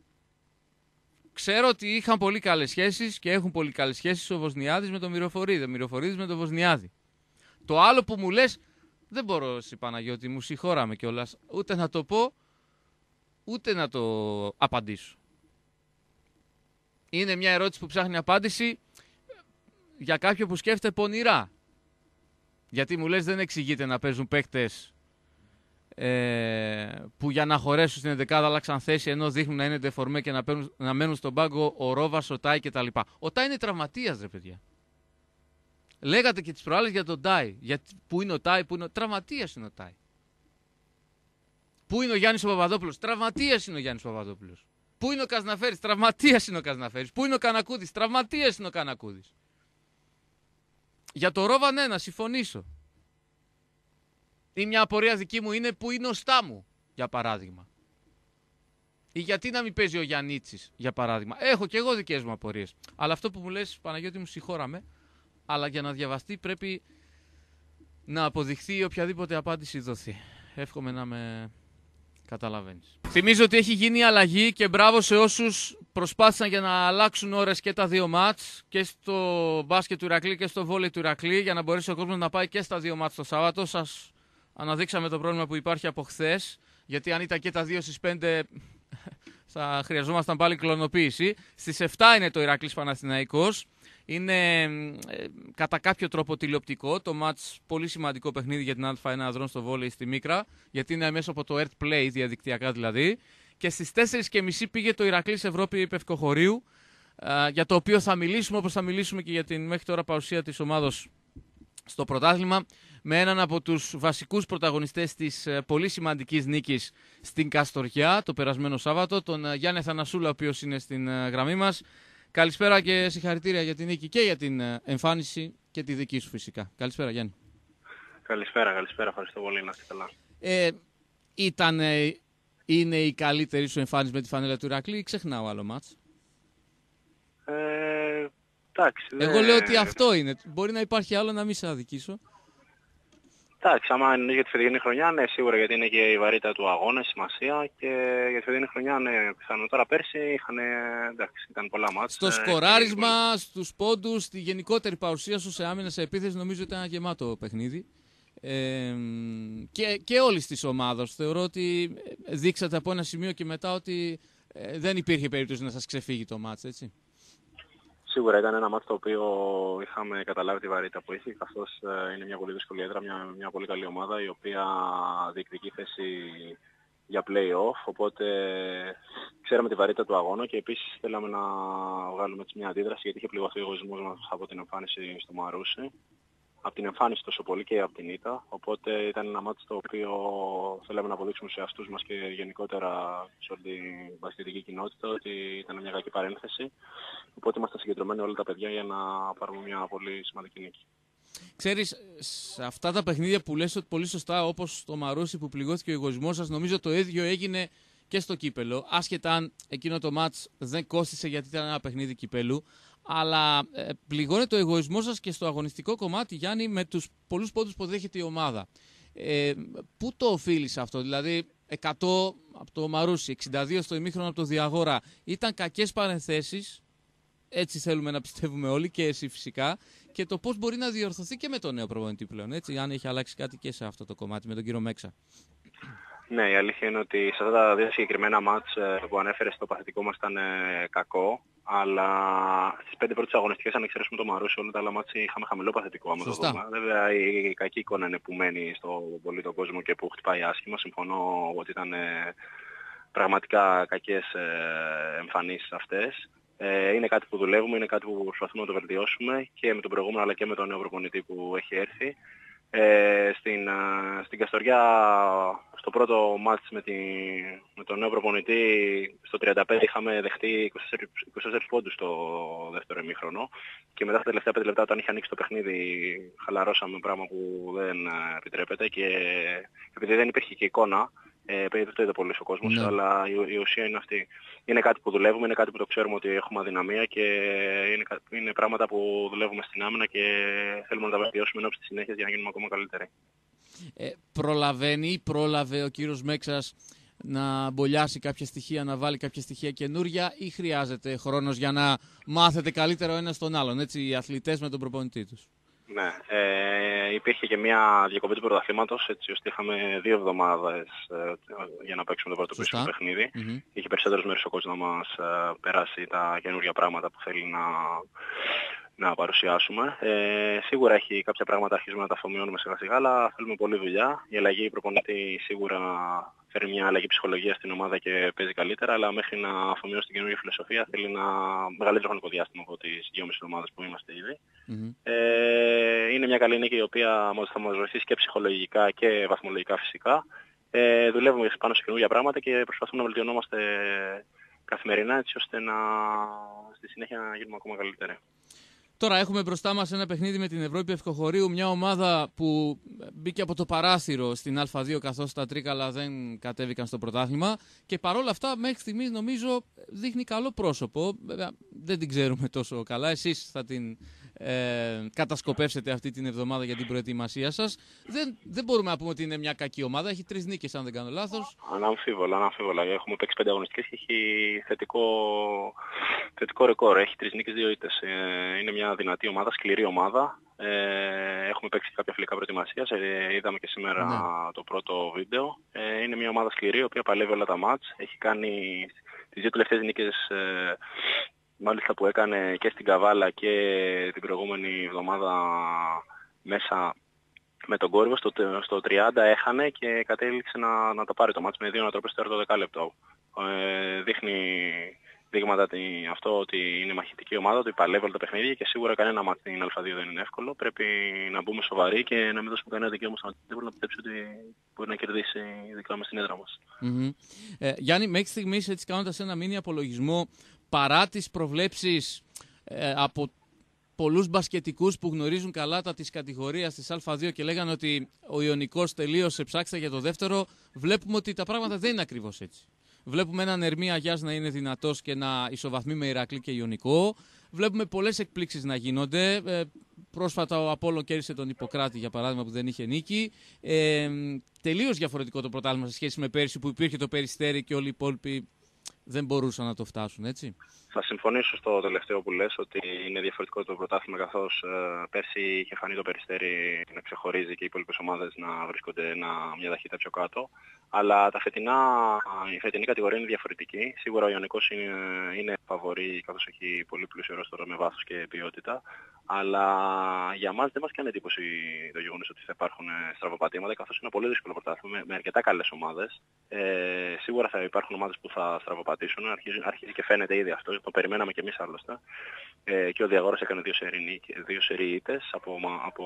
Ξέρω ότι είχαν πολύ καλές σχέσεις και έχουν πολύ καλές σχέσεις ο Βοσνιάδης με τον Μυροφορίδη, ο Μυροφορίδης με τον Βοσνιάδη. Το άλλο που μου λες Δεν μπορώ, εσύ Παναγιώτη μου, συγχώραμε κιόλας, ούτε να το πω, ούτε να το απαντήσω. Είναι μια ερώτηση που ψάχνει απάντηση για κάποιον που σκέφτεται πονηρά. Γιατί μου λες δεν εξηγείται να παίζουν παίκτες ε, που για να χωρέσουν στην ενδεκάδα άλλαξαν θέση ενώ δείχνουν να είναι ντεφορμέ και να, παίρνουν, να μένουν στον πάγκο ο Ρόβας, ο Τάι κτλ. Ο Τάι είναι τραυματίας, ρε παιδιά. Λέγατε και τις προάλλες για τον Τάι. Για, πού είναι ο Τάι, πού είναι ο... Τραυματίας είναι ο Τάι. Πού είναι ο Γιάννης ο Παπαδόπουλος. Τραυματίας είναι ο Γιάννης Παπαδόπουλος. Πού είναι ο Καζναφέρης. Τραυματίας είναι ο Καζναφέρης. Πού είναι ο Κανακούδης. Τραυματίας είναι ο Κανακούδης. Για το Ρόβα, ναι, να συμφωνήσω. Ή μια απορία δική μου είναι που είναι ο Στάμου, για παράδειγμα. Ή γιατί να μην παίζει ο Γιαννίτσης, για παράδειγμα. Έχω και εγώ δικές μου απορίες. Αλλά αυτό που μου λες, Παναγιώτη μου, συγχώραμε. Αλλά για να διαβαστεί πρέπει να αποδειχθεί οποιαδήποτε απάντηση δοθεί. Εύχομαι να με καταλαβαίνεις. Θυμίζω ότι έχει γίνει αλλαγή και μπράβο σε όσους προσπάθησαν για να αλλάξουν ώρες και τα δύο μάτς, και στο μπάσκετ του Ηρακλή και στο βόλεϊ του Ηρακλή, για να μπορέσει ο κόσμος να πάει και στα δύο μάτς το Σάββατο. Σας αναδείξαμε το πρόβλημα που υπάρχει από χθες, γιατί αν ήταν και τα δύο στις πέντε θα χρειαζόμασταν πάλι κλωνοποίηση. Στις επτά είναι το Ηρακλής Παναθηναϊκός. Είναι ε, κατά κάποιο τρόπο τηλεοπτικό το μάτς, πολύ σημαντικό παιχνίδι για την Α1 Ανδρών στο βόλεϊ στη Μίκρα, γιατί είναι μέσα από το Earthplay, διαδικτυακά δηλαδή. Και στις τέσσερις και μισή πήγε το Ηρακλής Ευρώπη Πευκοχωρίου, ε, για το οποίο θα μιλήσουμε, όπως θα μιλήσουμε και για την μέχρι τώρα παρουσία της ομάδος στο πρωτάθλημα, με έναν από τους βασικούς πρωταγωνιστές της ε, πολύ σημαντικής νίκης στην Καστοριά το περασμένο Σάββατο, τον ε, Γιάννη Θανασούλα, ο οποίος είναι στην ε, γραμμή μας. Καλησπέρα και συγχαρητήρια για την νίκη και για την εμφάνιση και τη δική σου φυσικά. Καλησπέρα Γιάννη. Καλησπέρα, καλησπέρα. Ευχαριστώ πολύ, να είστε καλά. Ε, ήταν, ε, είναι η καλύτερη σου εμφάνιση με τη φανέλα του Ηρακλή ή ξεχνάω άλλο μάτς? Ε, εντάξει. Εγώ δε... λέω ότι αυτό είναι. Μπορεί να υπάρχει άλλο, να μην σε αδικήσω. Εντάξει, άμα είναι για τη φετινή χρονιά, ναι, σίγουρα, γιατί είναι και η βαρύτητα του αγώνα, σημασία, και για τη φετινή χρονιά, ναι, πιθανόν. Τώρα πέρσι είχαν, εντάξει, ήταν πολλά μάτς. Στο σκοράρισμα, ε, στους πόντους, στη γενικότερη παρουσία σου σε άμυνα, σε επίθεση, νομίζω ήταν ένα γεμάτο παιχνίδι. Ε, και, και όλης της ομάδος. Θεωρώ ότι δείξατε από ένα σημείο και μετά ότι ε, δεν υπήρχε περίπτωση να σας ξεφύγει το μάτς, έτσι. Σίγουρα ήταν ένα μάτς το οποίο είχαμε καταλάβει τη βαρύτητα που είχε, καθώς ε, είναι μια πολύ δύσκολη έδρα, μια, μια πολύ καλή ομάδα η οποία διεκδικεί θέση για play-off, οπότε ξέραμε τη βαρύτητα του αγώνα και επίσης θέλαμε να βγάλουμε έτσι μια αντίδραση, γιατί είχε πληγωθεί ο εγωισμός μας από την εμφάνιση στο Μαρούσι, από την εμφάνιση τόσο πολύ και από την ήττα, οπότε ήταν ένα μάτι το οποίο θέλαμε να αποδείξουμε σε αυτούς μας και γενικότερα σε όλη την μπασκετική κοινότητα ότι ήταν μια κακή παρένθεση, οπότε ήμασταν συγκεντρωμένοι όλα τα παιδιά για να πάρουμε μια πολύ σημαντική νίκη. Ξέρεις, σε αυτά τα παιχνίδια που λες πολύ σωστά, όπως το Μαρούσι που πληγώθηκε ο εγωισμός σας, νομίζω το ίδιο έγινε και στο κύπελο, άσχετα αν εκείνο το μάτς δεν κόστισε γιατί ήταν ένα παιχνίδι κυπέλου. Αλλά ε, πληγώνεται ο εγωισμός σας και στο αγωνιστικό κομμάτι, Γιάννη, με τους πολλούς πόντους που δέχεται η ομάδα. Ε, πού το οφείλεις αυτό? Δηλαδή εκατό από το Μαρούσι, εξήντα δύο στο ημίχρονο από το Διαγόρα. Ήταν κακές παρενθέσεις, έτσι θέλουμε να πιστεύουμε όλοι και εσύ φυσικά, και το πώς μπορεί να διορθωθεί και με τον νέο προπονητή πλέον, έτσι, αν έχει αλλάξει κάτι και σε αυτό το κομμάτι με τον κύριο Μέξα. Ναι, η αλήθεια είναι ότι σε αυτά τα δύο συγκεκριμένα μάτς που ανέφερες το παθητικό μας ήταν κακό, αλλά στις πέντε πρώτες αγωνιστικές, αν εξαιρέσουμε το Μαρούσι, όλα τα άλλα μάτς είχαμε χαμηλό παθητικό. Άμα το δούμε. Βέβαια η κακή εικόνα είναι που μένει στο πολύ τον κόσμο και που χτυπάει άσχημα. Συμφωνώ ότι ήταν πραγματικά κακές εμφανίσεις αυτές. Είναι κάτι που δουλεύουμε, είναι κάτι που προσπαθούμε να το βελτιώσουμε και με τον προηγούμενο αλλά και με τον νέο προπονητή που έχει έρθει. Ε, στην, στην Καστοριά, στο πρώτο μάτς με, τη, με τον νέο προπονητή, στο τριάντα πέντε είχαμε δεχτεί είκοσι τέσσερις πόντους στο δεύτερο ημίχρονο και μετά στα τελευταία πέντε λεπτά, όταν είχε ανοίξει το παιχνίδι, χαλαρώσαμε, πράγμα που δεν επιτρέπεται, και επειδή δεν υπήρχε και εικόνα, ε, επειδή δεν το είδε πολύ ο κόσμος, ναι. Αλλά η, η ουσία είναι αυτή. Είναι κάτι που δουλεύουμε, είναι κάτι που το ξέρουμε ότι έχουμε αδυναμία και είναι, είναι πράγματα που δουλεύουμε στην άμυνα και θέλουμε να τα βελτιώσουμε ενώπιση της συνέχειας για να γίνουμε ακόμα καλύτεροι. Ε, προλαβαίνει ή πρόλαβε ο κύριος Μέξας να μπολιάσει κάποια στοιχεία, να βάλει κάποια στοιχεία καινούρια, ή χρειάζεται χρόνος για να μάθετε καλύτερα ο ένας τον άλλον, έτσι, οι αθλητές με τον προπονητή τους? Ναι, ε, υπήρχε και μια διακοπή του πρωταθλήματος, έτσι ώστε είχαμε δύο εβδομάδες ε, για να παίξουμε το πρώτο επίσημο παιχνίδι. Mm-hmm. Είχε περισσότερος μέρες ο coach να μας ε, περάσει τα καινούργια πράγματα που θέλει να, να παρουσιάσουμε. Ε, σίγουρα έχει κάποια πράγματα αρχίζουμε να τα αφομοιώνουμε σιγά σιγά, αλλά θέλουμε πολλή δουλειά. Η αλλαγή προπονητή σίγουρα φέρνει μια αλλαγή ψυχολογία στην ομάδα και παίζει καλύτερα, αλλά μέχρι να αφομοιώσει την καινούργια φιλοσοφία θέλει ένα μεγαλύτερο χρονικό διάστημα από τις δυόμισι εβδομάδες που είμαστε ήδη. Mm-hmm. Ε, είναι μια καλή νίκη η οποία θα μας βοηθήσει και ψυχολογικά και βαθμολογικά φυσικά. Ε, δουλεύουμε πάνω σε καινούργια πράγματα και προσπαθούμε να βελτιωνόμαστε καθημερινά έτσι ώστε να στη συνέχεια να γίνουμε ακόμα καλύτεροι. Τώρα έχουμε μπροστά μας ένα παιχνίδι με την Ευρώπη Ευκοχωρίου, μια ομάδα που μπήκε από το παράθυρο στην Α2 καθώς τα Τρίκαλα δεν κατέβηκαν στο πρωτάθλημα και παρόλα αυτά μέχρι στιγμής νομίζω δείχνει καλό πρόσωπο. Βέβαια δεν την ξέρουμε τόσο καλά, εσείς θα την ε, κατασκοπεύσετε αυτή την εβδομάδα για την προετοιμασία σας. Δεν, δεν μπορούμε να πούμε ότι είναι μια κακή ομάδα, έχει τρεις νίκες αν δεν κάνω λάθος. Αναμφίβολα, αναμφίβολα. Έχουμε παίξει πέντε αγωνιστικές και έχει θετικό, θετικό ρεκόρ. Έχει τρεις νίκες, δύο ήττες. Ε, είναι μια δυνατή ομάδα, σκληρή ομάδα. Ε, έχουμε παίξει κάποια φιλικά προετοιμασίας. Ε, είδαμε και σήμερα ναι. το πρώτο βίντεο. Ε, είναι μια ομάδα σκληρή, η οποία παλεύει όλα τα μάτς. Έχει κάνει τις δύο τελευταίες νίκες, ε, μάλιστα που έκανε και στην Καβάλα και την προηγούμενη εβδομάδα μέσα με τον Κόρυβο. Στο, στο τριάντα έχανε και κατέληξε να, να το πάρει το μάτς με δύο ανατροπές στο τέταρτο δεκάλεπτο. Ε, δείχνει δείγματα αυτό ότι είναι μαχητική ομάδα, ότι παλεύει όλα τα παιχνίδια και σίγουρα κανένα μάτι στην Α2 δεν είναι εύκολο. Πρέπει να μπούμε σοβαροί και να μην δώσουμε κανένα δικαίωμα στον αντίπολο να πιστέψει ότι μπορεί να κερδίσει ειδικά μες στην έδρα μας. Mm-hmm. Ε, Γιάννη, μέχρι στιγμής έτσι κάνοντας ένα μίνι απολογισμό, παρά τις προβλέψεις ε, από πολλούς μπασκετικούς που γνωρίζουν καλά τα της κατηγορίας της Α2 και λέγανε ότι ο Ιωνικός τελείωσε, ψάξτε για το δεύτερο, βλέπουμε ότι τα πράγματα δεν είναι ακριβώς έτσι. Βλέπουμε έναν Ερμή Αγιάς να είναι δυνατός και να ισοβαθμεί με Ηρακλή και Ιωνικό. Βλέπουμε πολλές εκπλήξεις να γίνονται. Ε, πρόσφατα ο Απόλλων κέρδισε τον Ιπποκράτη, για παράδειγμα, που δεν είχε νίκη. Ε, τελείως διαφορετικό το πρωτάθλημα σε σχέση με πέρυσι που υπήρχε το Περιστέρι και όλοι οι υπόλοιποι δεν μπορούσαν να το φτάσουν, έτσι. Θα συμφωνήσω στο τελευταίο που λες ότι είναι διαφορετικό το πρωτάθλημα καθώς ε, πέρσι είχε φανεί το Περιστέρι να ξεχωρίζει και οι υπόλοιπες ομάδες να βρίσκονται ένα, μια ταχύτητα πιο κάτω. Αλλά τα φετινά, η φετινή κατηγορία είναι διαφορετική. Σίγουρα ο Ιωνικός είναι, είναι φαβορί καθώς έχει πολύ πλούσιο ρόστρο με βάθος και ποιότητα. Αλλά για μας δεν μας κάνει εντύπωση το γεγονός ότι θα υπάρχουν στραβοπατήματα καθώς είναι ένα πολύ δύσκολο πρωτάθλημα με, με αρκετά καλές ομάδες. Ε, σίγουρα θα υπάρχουν ομάδες που θα στραβοπατήσουν. Αρχίζει, αρχίζει και φαίνεται ήδη αυτό. Το περιμέναμε και εμείς άλλωστε. Ε, και ο Διαγόρας έκανε δύο σερί, δύο σερί ήττες από, από,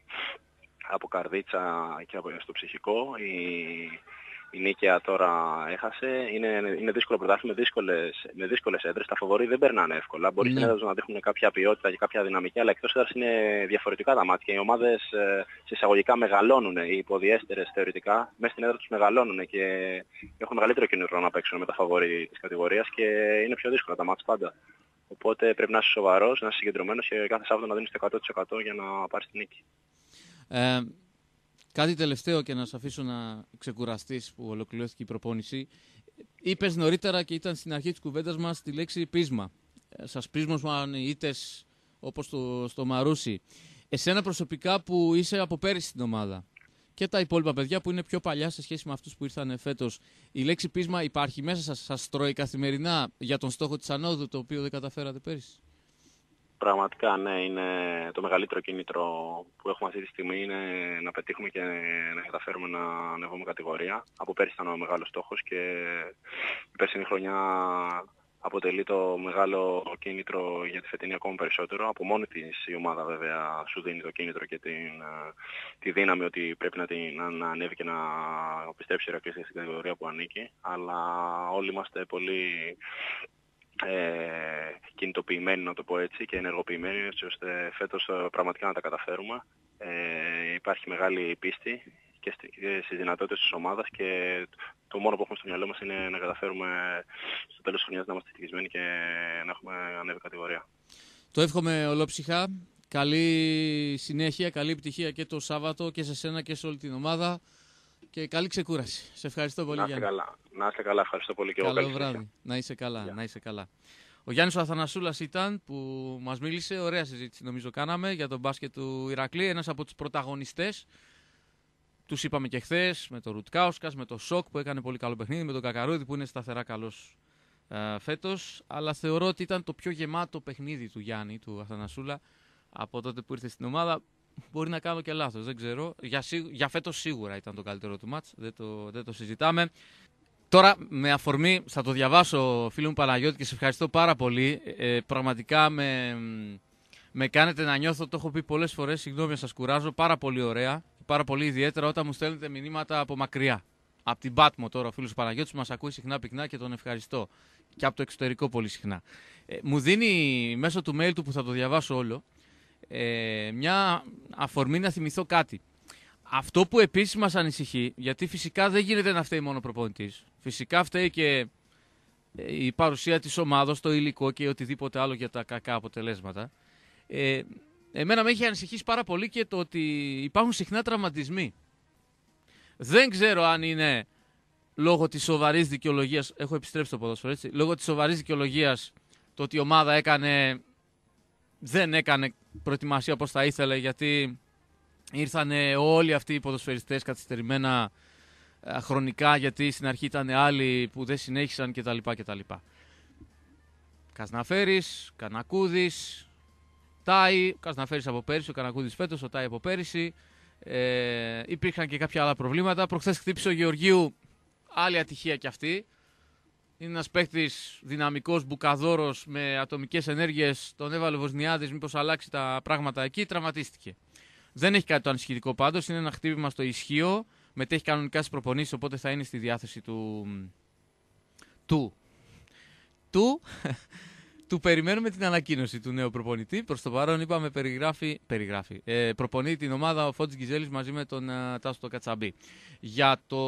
από Καρδίτσα και από, στο ψυχικό. Η, η Νίκαια τώρα έχασε. Είναι, είναι δύσκολο πρωτάθλημα με δύσκολες, με δύσκολες έδρες. Τα φαβορί δεν περνάνε εύκολα. Μπορεί στην έδρα να δείχνουν κάποια ποιότητα και κάποια δυναμική, αλλά εκτός έδρας είναι διαφορετικά τα μάτια. Οι ομάδες ε, εισαγωγικά μεγαλώνουν, οι υποδιέστερες θεωρητικά, μέσα στην έδρα τους μεγαλώνουν και έχουν μεγαλύτερο κίνητρο να παίξουν με τα φαβορί της κατηγορίας και είναι πιο δύσκολα τα μάτια πάντα. Οπότε πρέπει να είσαι σοβαρός, να είσαι συγκεντρωμένος και κάθε Σάββατο να δίνεις το εκατό τοις εκατό για να πάρεις την νίκη. Ε, κάτι τελευταίο και να σε αφήσω να ξεκουραστείς που ολοκληρώθηκε η προπόνηση. Είπες νωρίτερα και ήταν στην αρχή της κουβέντας μας τη λέξη πείσμα. Σας πείσμωσαν οι ήττες όπως στο, στο Μαρούσι. Εσένα προσωπικά που είσαι από πέρυσι στην ομάδα και τα υπόλοιπα παιδιά που είναι πιο παλιά σε σχέση με αυτούς που ήρθαν φέτος, η λέξη πείσμα υπάρχει μέσα σας, σας τρώει καθημερινά για τον στόχο της ανόδου το οποίο δεν καταφέρατε πέρυσι? Πραγματικά ναι, είναι το μεγαλύτερο κίνητρο που έχουμε αυτή τη στιγμή είναι να πετύχουμε και να καταφέρουμε να ανεβούμε κατηγορία. Από πέρυσι ήταν ο μεγάλος στόχος και η περσινή χρονιά αποτελεί το μεγάλο κίνητρο για τη φετινή ακόμα περισσότερο. Από μόνη της η ομάδα βέβαια σου δίνει το κίνητρο και την, τη δύναμη ότι πρέπει να, την, να, να ανέβει και να πιστέψει η Ηρακλής στην κατηγορία που ανήκει. Αλλά όλοι είμαστε πολύ ε, κινητοποιημένοι, να το πω έτσι, και ενεργοποιημένοι έτσι ώστε φέτος πραγματικά να τα καταφέρουμε. Ε, υπάρχει μεγάλη πίστη και στις δυνατότητες της ομάδας και το μόνο που έχουμε στο μυαλό μας είναι να καταφέρουμε στο τέλος της χρονιάς να είμαστε ευτυχισμένοι και να έχουμε ανέβει κατηγορία. Το εύχομαι ολόψυχα. Καλή συνέχεια, καλή επιτυχία και το Σάββατο και σε σένα και σε όλη την ομάδα και καλή ξεκούραση. Σε ευχαριστώ πολύ. Να είστε καλά. Να είστε καλά. Ευχαριστώ πολύ και εγώ. Καλό βράδυ. Να είσαι καλά. Να είσαι καλά. Ο Γιάννης ο Αθανασούλας ήταν που μας μίλησε, ωραία συζήτηση νομίζω κάναμε για τον μπάσκετ του Ηρακλή, ένας από τους πρωταγωνιστές. Τους είπαμε και χθες με τον Ρουτκάουσκας, με τον Σοκ που έκανε πολύ καλό παιχνίδι, με τον Κακαρούδη που είναι σταθερά καλός ε, φέτος. Αλλά θεωρώ ότι ήταν το πιο γεμάτο παιχνίδι του Γιάννη, του Αθανασούλα, από τότε που ήρθε στην ομάδα. Μπορεί να κάνω και λάθος, δεν ξέρω. Για, για φέτος σίγουρα ήταν το καλύτερο του μάτς, δεν το, δεν το συζητάμε. Τώρα, με αφορμή, θα το διαβάσω, φίλο μου Παναγιώτη, και σε ευχαριστώ πάρα πολύ. Ε, πραγματικά με, με κάνετε να νιώθω, το έχω πει πολλές φορές, συγγνώμη σας κουράζω, πάρα πολύ ωραία. Πάρα πολύ ιδιαίτερα όταν μου στέλνετε μηνύματα από μακριά. Από την Πάτμο τώρα, ο φίλος Παναγιώτης μας ακούει συχνά πυκνά και τον ευχαριστώ. Και από το εξωτερικό πολύ συχνά. Ε, μου δίνει μέσω του mail του που θα το διαβάσω όλο, ε, μια αφορμή να θυμηθώ κάτι. Αυτό που επίσης μας ανησυχεί, γιατί φυσικά δεν γίνεται να φταίει μόνο ο προπονητής. Φυσικά φταίει και η παρουσία της ομάδας, το υλικό και οτιδήποτε άλλο για τα κακά αποτελέσματα. Ε, εμένα με έχει ανησυχήσει πάρα πολύ και το ότι υπάρχουν συχνά τραυματισμοί. Δεν ξέρω αν είναι λόγω της σοβαρής δικαιολογίας, έχω επιστρέψει στο ποδόσφαιρο έτσι, λόγω της σοβαρής δικαιολογίας το ότι η ομάδα έκανε, δεν έκανε προετοιμασία όπως θα ήθελε, γιατί ήρθαν όλοι αυτοί οι ποδοσφαιριστές καθυστερημένα χρονικά, γιατί στην αρχή ήταν άλλοι που δεν συνέχισαν κτλ. κτλ. Κασναφέρης, Κανακούδης, Τάι, ο Κασναφέρης από πέρυσι, ο Κανακούδης φέτος, ο Τάι από πέρυσι. Ε, υπήρχαν και κάποια άλλα προβλήματα. Προχθές χτύπησε ο Γεωργίου, άλλη ατυχία κι αυτή. Είναι ένας παίκτης δυναμικός, μπουκαδόρος, με ατομικές ενέργειες. Τον έβαλε ο Βοσνιάδης, μήπως αλλάξει τα πράγματα εκεί. Τραυματίστηκε. Δεν έχει κάτι το ανησυχητικό πάντως. Είναι ένα χτύπημα στο ισχύο. Μετέχει κανονικά στις προπονήσεις, οπότε θα είναι στη διάθεση του. Του. Του. Του περιμένουμε την ανακοίνωση του νέου προπονητή. Προς το παρόν είπαμε περιγράφει, περιγράφει. Ε, προπονεί την ομάδα ο Φώτης Γκιζέλης μαζί με τον uh, Τάσο Κατσαμπή. Για το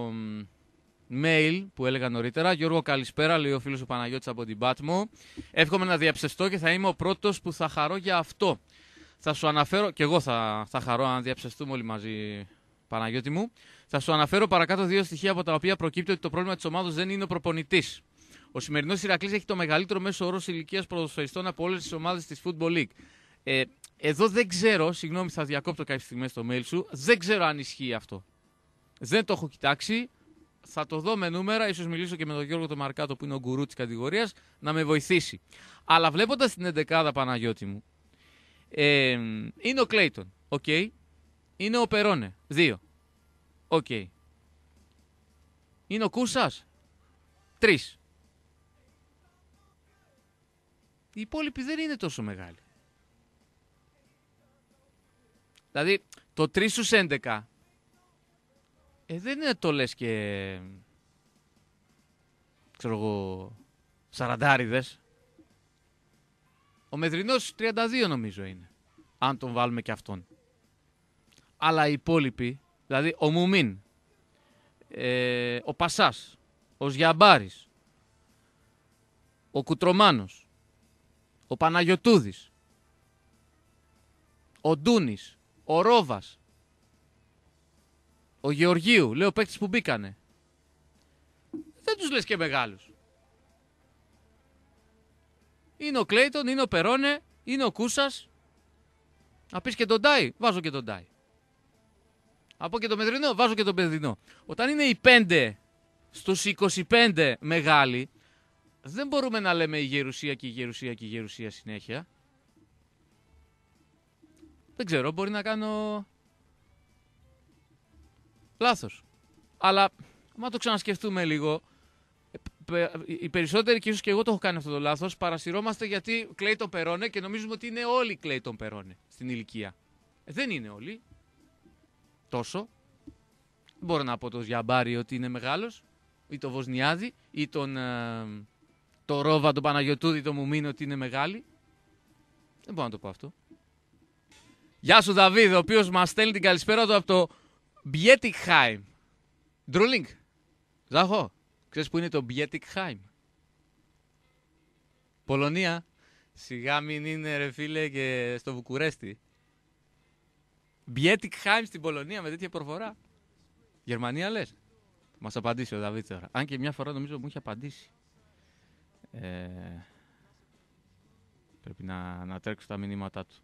mail που έλεγα νωρίτερα, Γιώργο καλησπέρα, λέει ο φίλος ο Παναγιώτης από την Πάτμο. Εύχομαι να διαψευστώ και θα είμαι ο πρώτος που θα χαρώ για αυτό. Θα σου αναφέρω, και εγώ θα, θα χαρώ αν διαψευστούμε όλοι μαζί, Παναγιώτη μου. Θα σου αναφέρω παρακάτω δύο στοιχεία από τα οποία προκύπτει ότι το πρόβλημα της ομάδας δεν είναι ο προπονητής. Ο σημερινός Ηρακλής έχει το μεγαλύτερο μέσο όρο ηλικίας ποδοσφαιριστών από όλες τις ομάδες της Football League. Ε, εδώ δεν ξέρω, συγγνώμη, θα διακόπτω κάποιες στιγμές στο mail σου, δεν ξέρω αν ισχύει αυτό. Δεν το έχω κοιτάξει. Θα το δω με νούμερα, ίσως μιλήσω και με τον Γιώργο τον Μαρκάτο που είναι ο γκουρού της κατηγορίας, να με βοηθήσει. Αλλά βλέποντας την εντεκάδα, Παναγιώτη μου, ε, είναι ο Κλέιτον, οκ. Okay. Είναι ο Περόνε, δύο. Οκ. Okay. Είναι ο Κούσας, τρεις. Οι υπόλοιποι δεν είναι τόσο μεγάλοι. Δηλαδή, το τρεις στους έντεκα ε, δεν είναι το λες και ξέρω εγώ σαραντάριδες. Ο Μεδρινός τριάντα δύο νομίζω είναι, αν τον βάλουμε και αυτόν. Αλλά οι υπόλοιποι, δηλαδή ο Μουμίν, ε, ο Πασάς, ο Ζιαμπάρης, ο Κουτρομάνος, ο Παναγιωτούδης, ο Ντούνης, ο Ρόβας, ο Γεωργίου, λέω παίκτες που μπήκανε. Δεν τους λες και μεγάλους. Είναι ο Κλέιτον, είναι ο Περόνε, είναι ο Κούσας. Να πεις και τον Ντάι, βάζω και τον Ντάι. Από και το Μεδρινό, βάζω και τον Μεδρινό. Όταν είναι οι πέντε στους είκοσι πέντε μεγάλοι, δεν μπορούμε να λέμε η γερουσία και η γερουσία και η γερουσία συνέχεια. Δεν ξέρω, μπορεί να κάνω λάθος. Αλλά, άμα το ξανασκεφτούμε λίγο, οι περισσότεροι, και ίσως και εγώ το έχω κάνει αυτό το λάθος, παρασυρώμαστε γιατί Κλέιτον Περόνε και νομίζουμε ότι είναι όλοι Κλέιτον Περόνε στην ηλικία. Ε, δεν είναι όλοι. Τόσο. Δεν μπορώ να πω το Ζιαμπάρι ότι είναι μεγάλος, ή το Βοσνιάδη, ή τον, ε, το Ρόβα, τον Παναγιωτούδη, τον Μουμίνο ότι είναι μεγάλοι. Δεν μπορώ να το πω αυτό. Γεια σου Δαβίδ, ο οποίος μας στέλνει την καλησπέρα του από το Μπιέτικχάιμ. Ντρούλινγκ. Ζάχο, ξέρεις που είναι το Μπιέτικχάιμ? Πολωνία. Σιγά μην είναι ρε φίλε και στο Βουκουρέστι. Μπιέτικχάιμ στην Πολωνία με τέτοια προφορά. Γερμανία λες? Μας απαντήσει ο Δαβίδ τώρα. Αν και μια φορά νομίζω μου είχε απαντήσει. Ε... Πρέπει να, να τρέξω τα μηνύματά του.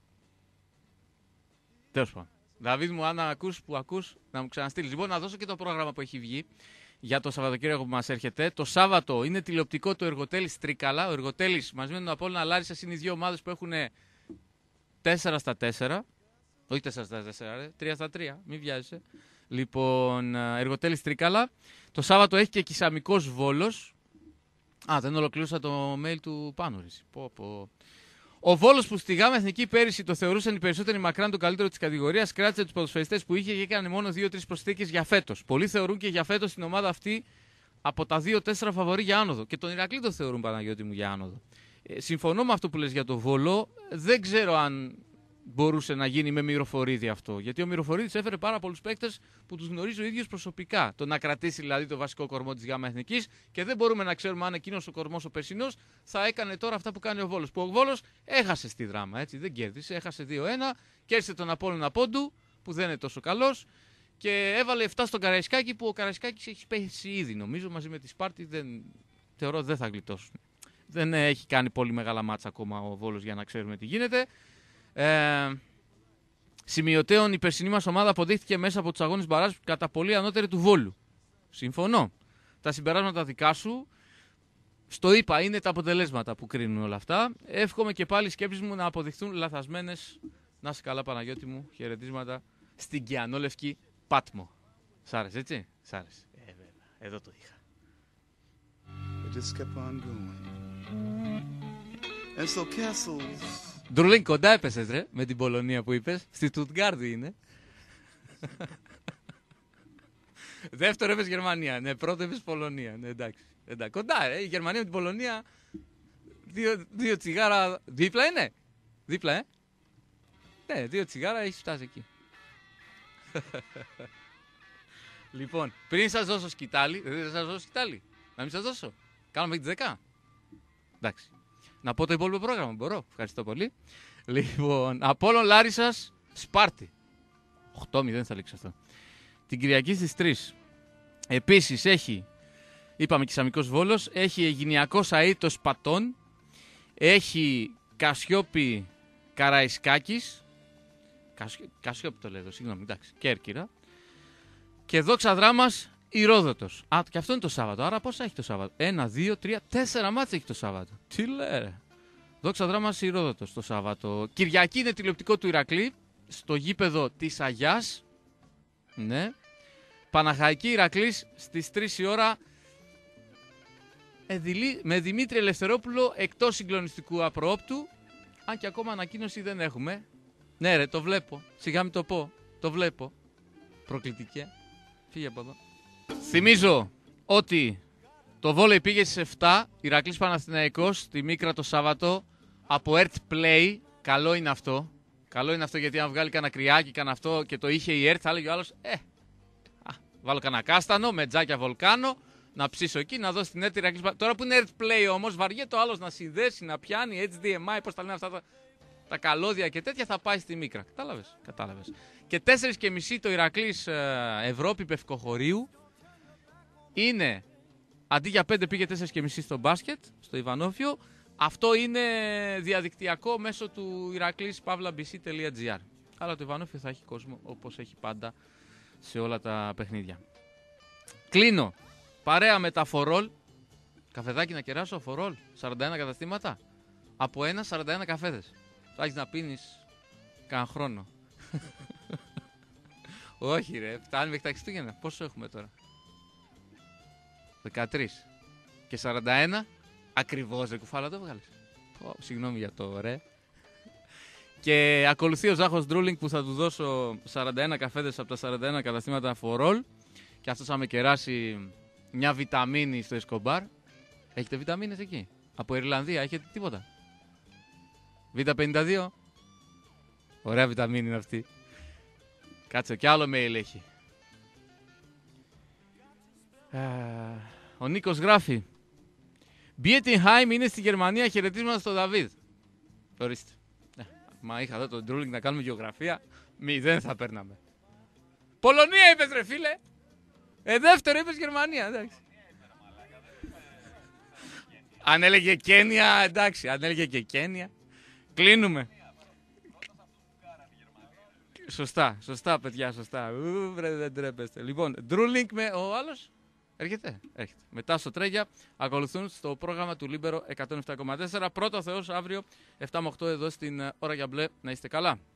Τέλος πάντων. Δαβίδ μου, αν ακούς που ακούς, να μου ξαναστείλεις. Λοιπόν, να δώσω και το πρόγραμμα που έχει βγει για το Σαββατοκύριακο που μας έρχεται. Το Σάββατο είναι τηλεοπτικό το Εργοτέλης Τρίκαλα. Ο Εργοτέλης μαζί με τον Απόλλωνα Λάρισσας είναι οι δύο ομάδες που έχουν τέσσερα στα τέσσερα. Όχι τέσσερα στα τέσσερα, ρε. τρία στα τρία. Μην βιάζεσαι. Λοιπόν, Εργοτέλης Τρίκαλα. Το Σάββατο έχει και Κισαμικός Βόλος. Α, δεν ολοκλήρωσα το mail του Πάνου. Πω, πω. Ο Βόλος που στη ΓΑΜΑ Εθνική πέρυσι το θεωρούσαν οι περισσότεροι μακράν το καλύτερο της κατηγορίας, κράτησε τους ποδοσφαιριστές που είχε και έκανε μόνο δύο τρεις προσθήκες για φέτος. Πολλοί θεωρούν και για φέτος την ομάδα αυτή από τα δύο τέσσερα φαβορί για άνοδο. Και τον Ηρακλή το θεωρούν, Παναγιώτη μου, για άνοδο. Ε, συμφωνώ με αυτό που λες για το Βόλο. Δεν ξέρω αν μπορούσε να γίνει με Μυροφορίδη αυτό. Γιατί ο Μυροφορίδης έφερε πάρα πολλούς παίκτες που τους γνωρίζει ο ίδιος προσωπικά. Το να κρατήσει δηλαδή το βασικό κορμό της ΓΑΜΑ Εθνικής και δεν μπορούμε να ξέρουμε αν εκείνος ο κορμός ο περσινός θα έκανε τώρα αυτά που κάνει ο Βόλος. Που ο Βόλος έχασε στη δράμα, έτσι, δεν κέρδισε, έχασε δύο ένα, κέρδισε τον Απόλλωνα Πόντου που δεν είναι τόσο καλός και έβαλε επτά στον Καραϊσκάκη που ο Καραϊσκάκης έχει πέσει ήδη νομίζω μαζί με τη Σπάρτη. Δεν... Θεωρώ δεν θα γλιτώσουν. Δεν έχει κάνει πολύ μεγάλα μάτσα ακόμα ο Βόλος για να ξέρουμε τι γίνεται. Ε, σημειωτέων η περσινή μας ομάδα αποδείχθηκε μέσα από τους αγώνες μπαράζ κατά πολύ ανώτερη του Βόλου. Συμφωνώ. Τα συμπεράσματα δικά σου, στο είπα, είναι τα αποτελέσματα που κρίνουν όλα αυτά. Εύχομαι και πάλι οι σκέψεις μου να αποδειχθούν λαθασμένες. Να είσαι καλά, Παναγιώτη μου, χαιρετίσματα στην Κιανόλευκη Πάτμο. Σ' άρεσε, έτσι? Σ' άρεσε. Ε, βέβαια. Εδώ το είχα. Ντρουλίνγκ, κοντά έπεσες ρε, με την Πολωνία που είπες. Στη Στουτγκάρδη είναι. Δεύτερο έπες Γερμανία, ναι, πρώτο έπες Πολωνία, ναι, εντάξει. εντάξει. Κοντά, ε, η Γερμανία με την Πολωνία, δύο, δύο τσιγάρα, δίπλα είναι, δίπλα, ε. Ναι, δύο τσιγάρα έχεις φτάσει εκεί. Λοιπόν, πριν σας δώσω σκητάλη, δεν σας δώσω σκητάλη, να μην σας δώσω, κάνουμε τις δέκα. Εντάξει. Να πω το υπόλοιπο πρόγραμμα, μπορώ. Ευχαριστώ πολύ. Λοιπόν, Απόλλων Λάρισσας Σπάρτη. οκτώ μηδέν θα λήξει αυτό. Την Κυριακή στις τρεις. Επίσης έχει, είπαμε Κισαμικός Βόλος, έχει Αιγινιακός Αΐτος Πατών, έχει Κασιόπη Καραϊσκάκης, Κασιό, Κασιόπη το λέω, συγγνώμη, εντάξει, Κέρκυρα, και Δόξα Δράμας Ηρόδοτος. Α, και αυτό είναι το Σάββατο. Άρα πόσα έχει το Σάββατο? Ένα, δύο, τρία, τέσσερα μάτς έχει το Σάββατο. Τι λέει. Δόξα Δράμας Ηρόδοτος το Σάββατο. Κυριακή είναι τηλεοπτικό του Ηρακλή. Στο γήπεδο της Αγιάς. Ναι. Παναχαϊκή Ηρακλής στις τρεις η ώρα. Εδηλή, με Δημήτρη Ελευθερόπουλο εκτός συγκλονιστικού απροόπτου. Αν και ακόμα ανακοίνωση δεν έχουμε. Ναι ρε, το βλέπω. Σιγά μην το πω. Το βλέπω. Προκλητική. Φύγε από εδώ. Θυμίζω ότι το βόλεϊ πήγε στις επτά, Ηρακλής Παναθηναϊκός στη Μίκρα το Σάββατο από Earth Play. Καλό είναι αυτό. Καλό είναι αυτό γιατί αν βγάλει κανένα κρυάκι, κανένα αυτό και το είχε η Earth, θα έλεγε ο άλλος, ε, α, βάλω κανένα κάστανο με τζάκια βολκάνο, να ψήσω εκεί, να δω στην Earth Ηρακλής. Τώρα που είναι Earth Play όμως, βαριέται ο άλλος να συνδέσει, να πιάνει έιτς ντι εμ άι, πώς τα λένε αυτά τα, τα καλώδια και τέτοια, θα πάει στη Μίκρα. Κατάλαβες, κατάλαβες. Και τέσσερις και μισή το Ηρακλής ε, Ευρώπη Πευκοχωρίου. Είναι, αντί για πέντε πήγε τέσσερα και μισή στο μπάσκετ, στο Ιβανόφιο. Αυτό είναι διαδικτυακό μέσω του ηρακλής παύλα μπι σι τελεία τζι άρ. Αλλά το Ιβανόφιο θα έχει κόσμο όπως έχει πάντα σε όλα τα παιχνίδια. Κλείνω. Παρέα με τα φορόλ. Καφεδάκι να κεράσω, φορόλ. σαράντα ένα καταστήματα. Από ένα σαράντα ένα καφέδες. Θα έχεις να πίνεις κανένα χρόνο. Όχι ρε, φτάνει μέχρι τα Χριστούγεννα. Πόσο έχουμε τώρα? δεκατρία και σαράντα ένα. Ακριβώς ρε κουφάλα το βγάλεις. Oh, συγγνώμη για το ρε. Και ακολουθεί ο Ζάχος Ντρούλινγκ που θα του δώσω σαράντα ένα καφέδες από τα σαράντα ένα καταστήματα φορόλ. Και αυτός θα με κεράσει μια βιταμίνη στο Εσκομπάρ. Έχετε βιταμίνες εκεί? Από Ιρλανδία έχετε τίποτα? Β πενήντα δύο. Ωραία βιταμίνη είναι αυτή. Κάτσε, κι άλλο mail έχει. Ο Νίκος γράφει. Μπιέτινχάιμ είναι στη Γερμανία, χαιρετίσματα στο Δαβίδ. Ορίστε. Ε, μα είχα εδώ τον Ντρούλινγκ να κάνουμε γεωγραφία, μηδέν θα παίρναμε. Πολωνία είπες ρε φίλε. Ε, δεύτερο είπες Γερμανία, εντάξει. Αν έλεγε Κένια, εντάξει, αν έλεγε και Κένια. Κλείνουμε. Σωστά, σωστά παιδιά, σωστά. Ου, βρε, δεν τρέπεστε. Λοιπόν, Drooling με ο άλλος. Έρχεται, έρχεται. Μετά στο Τρέγια ακολουθούν στο πρόγραμμα του Λίμπερο εκατόν επτά κόμμα τέσσερα. Πρώτο Θεός αύριο επτά με οκτώ εδώ στην Ώρα για Μπλε. Να είστε καλά.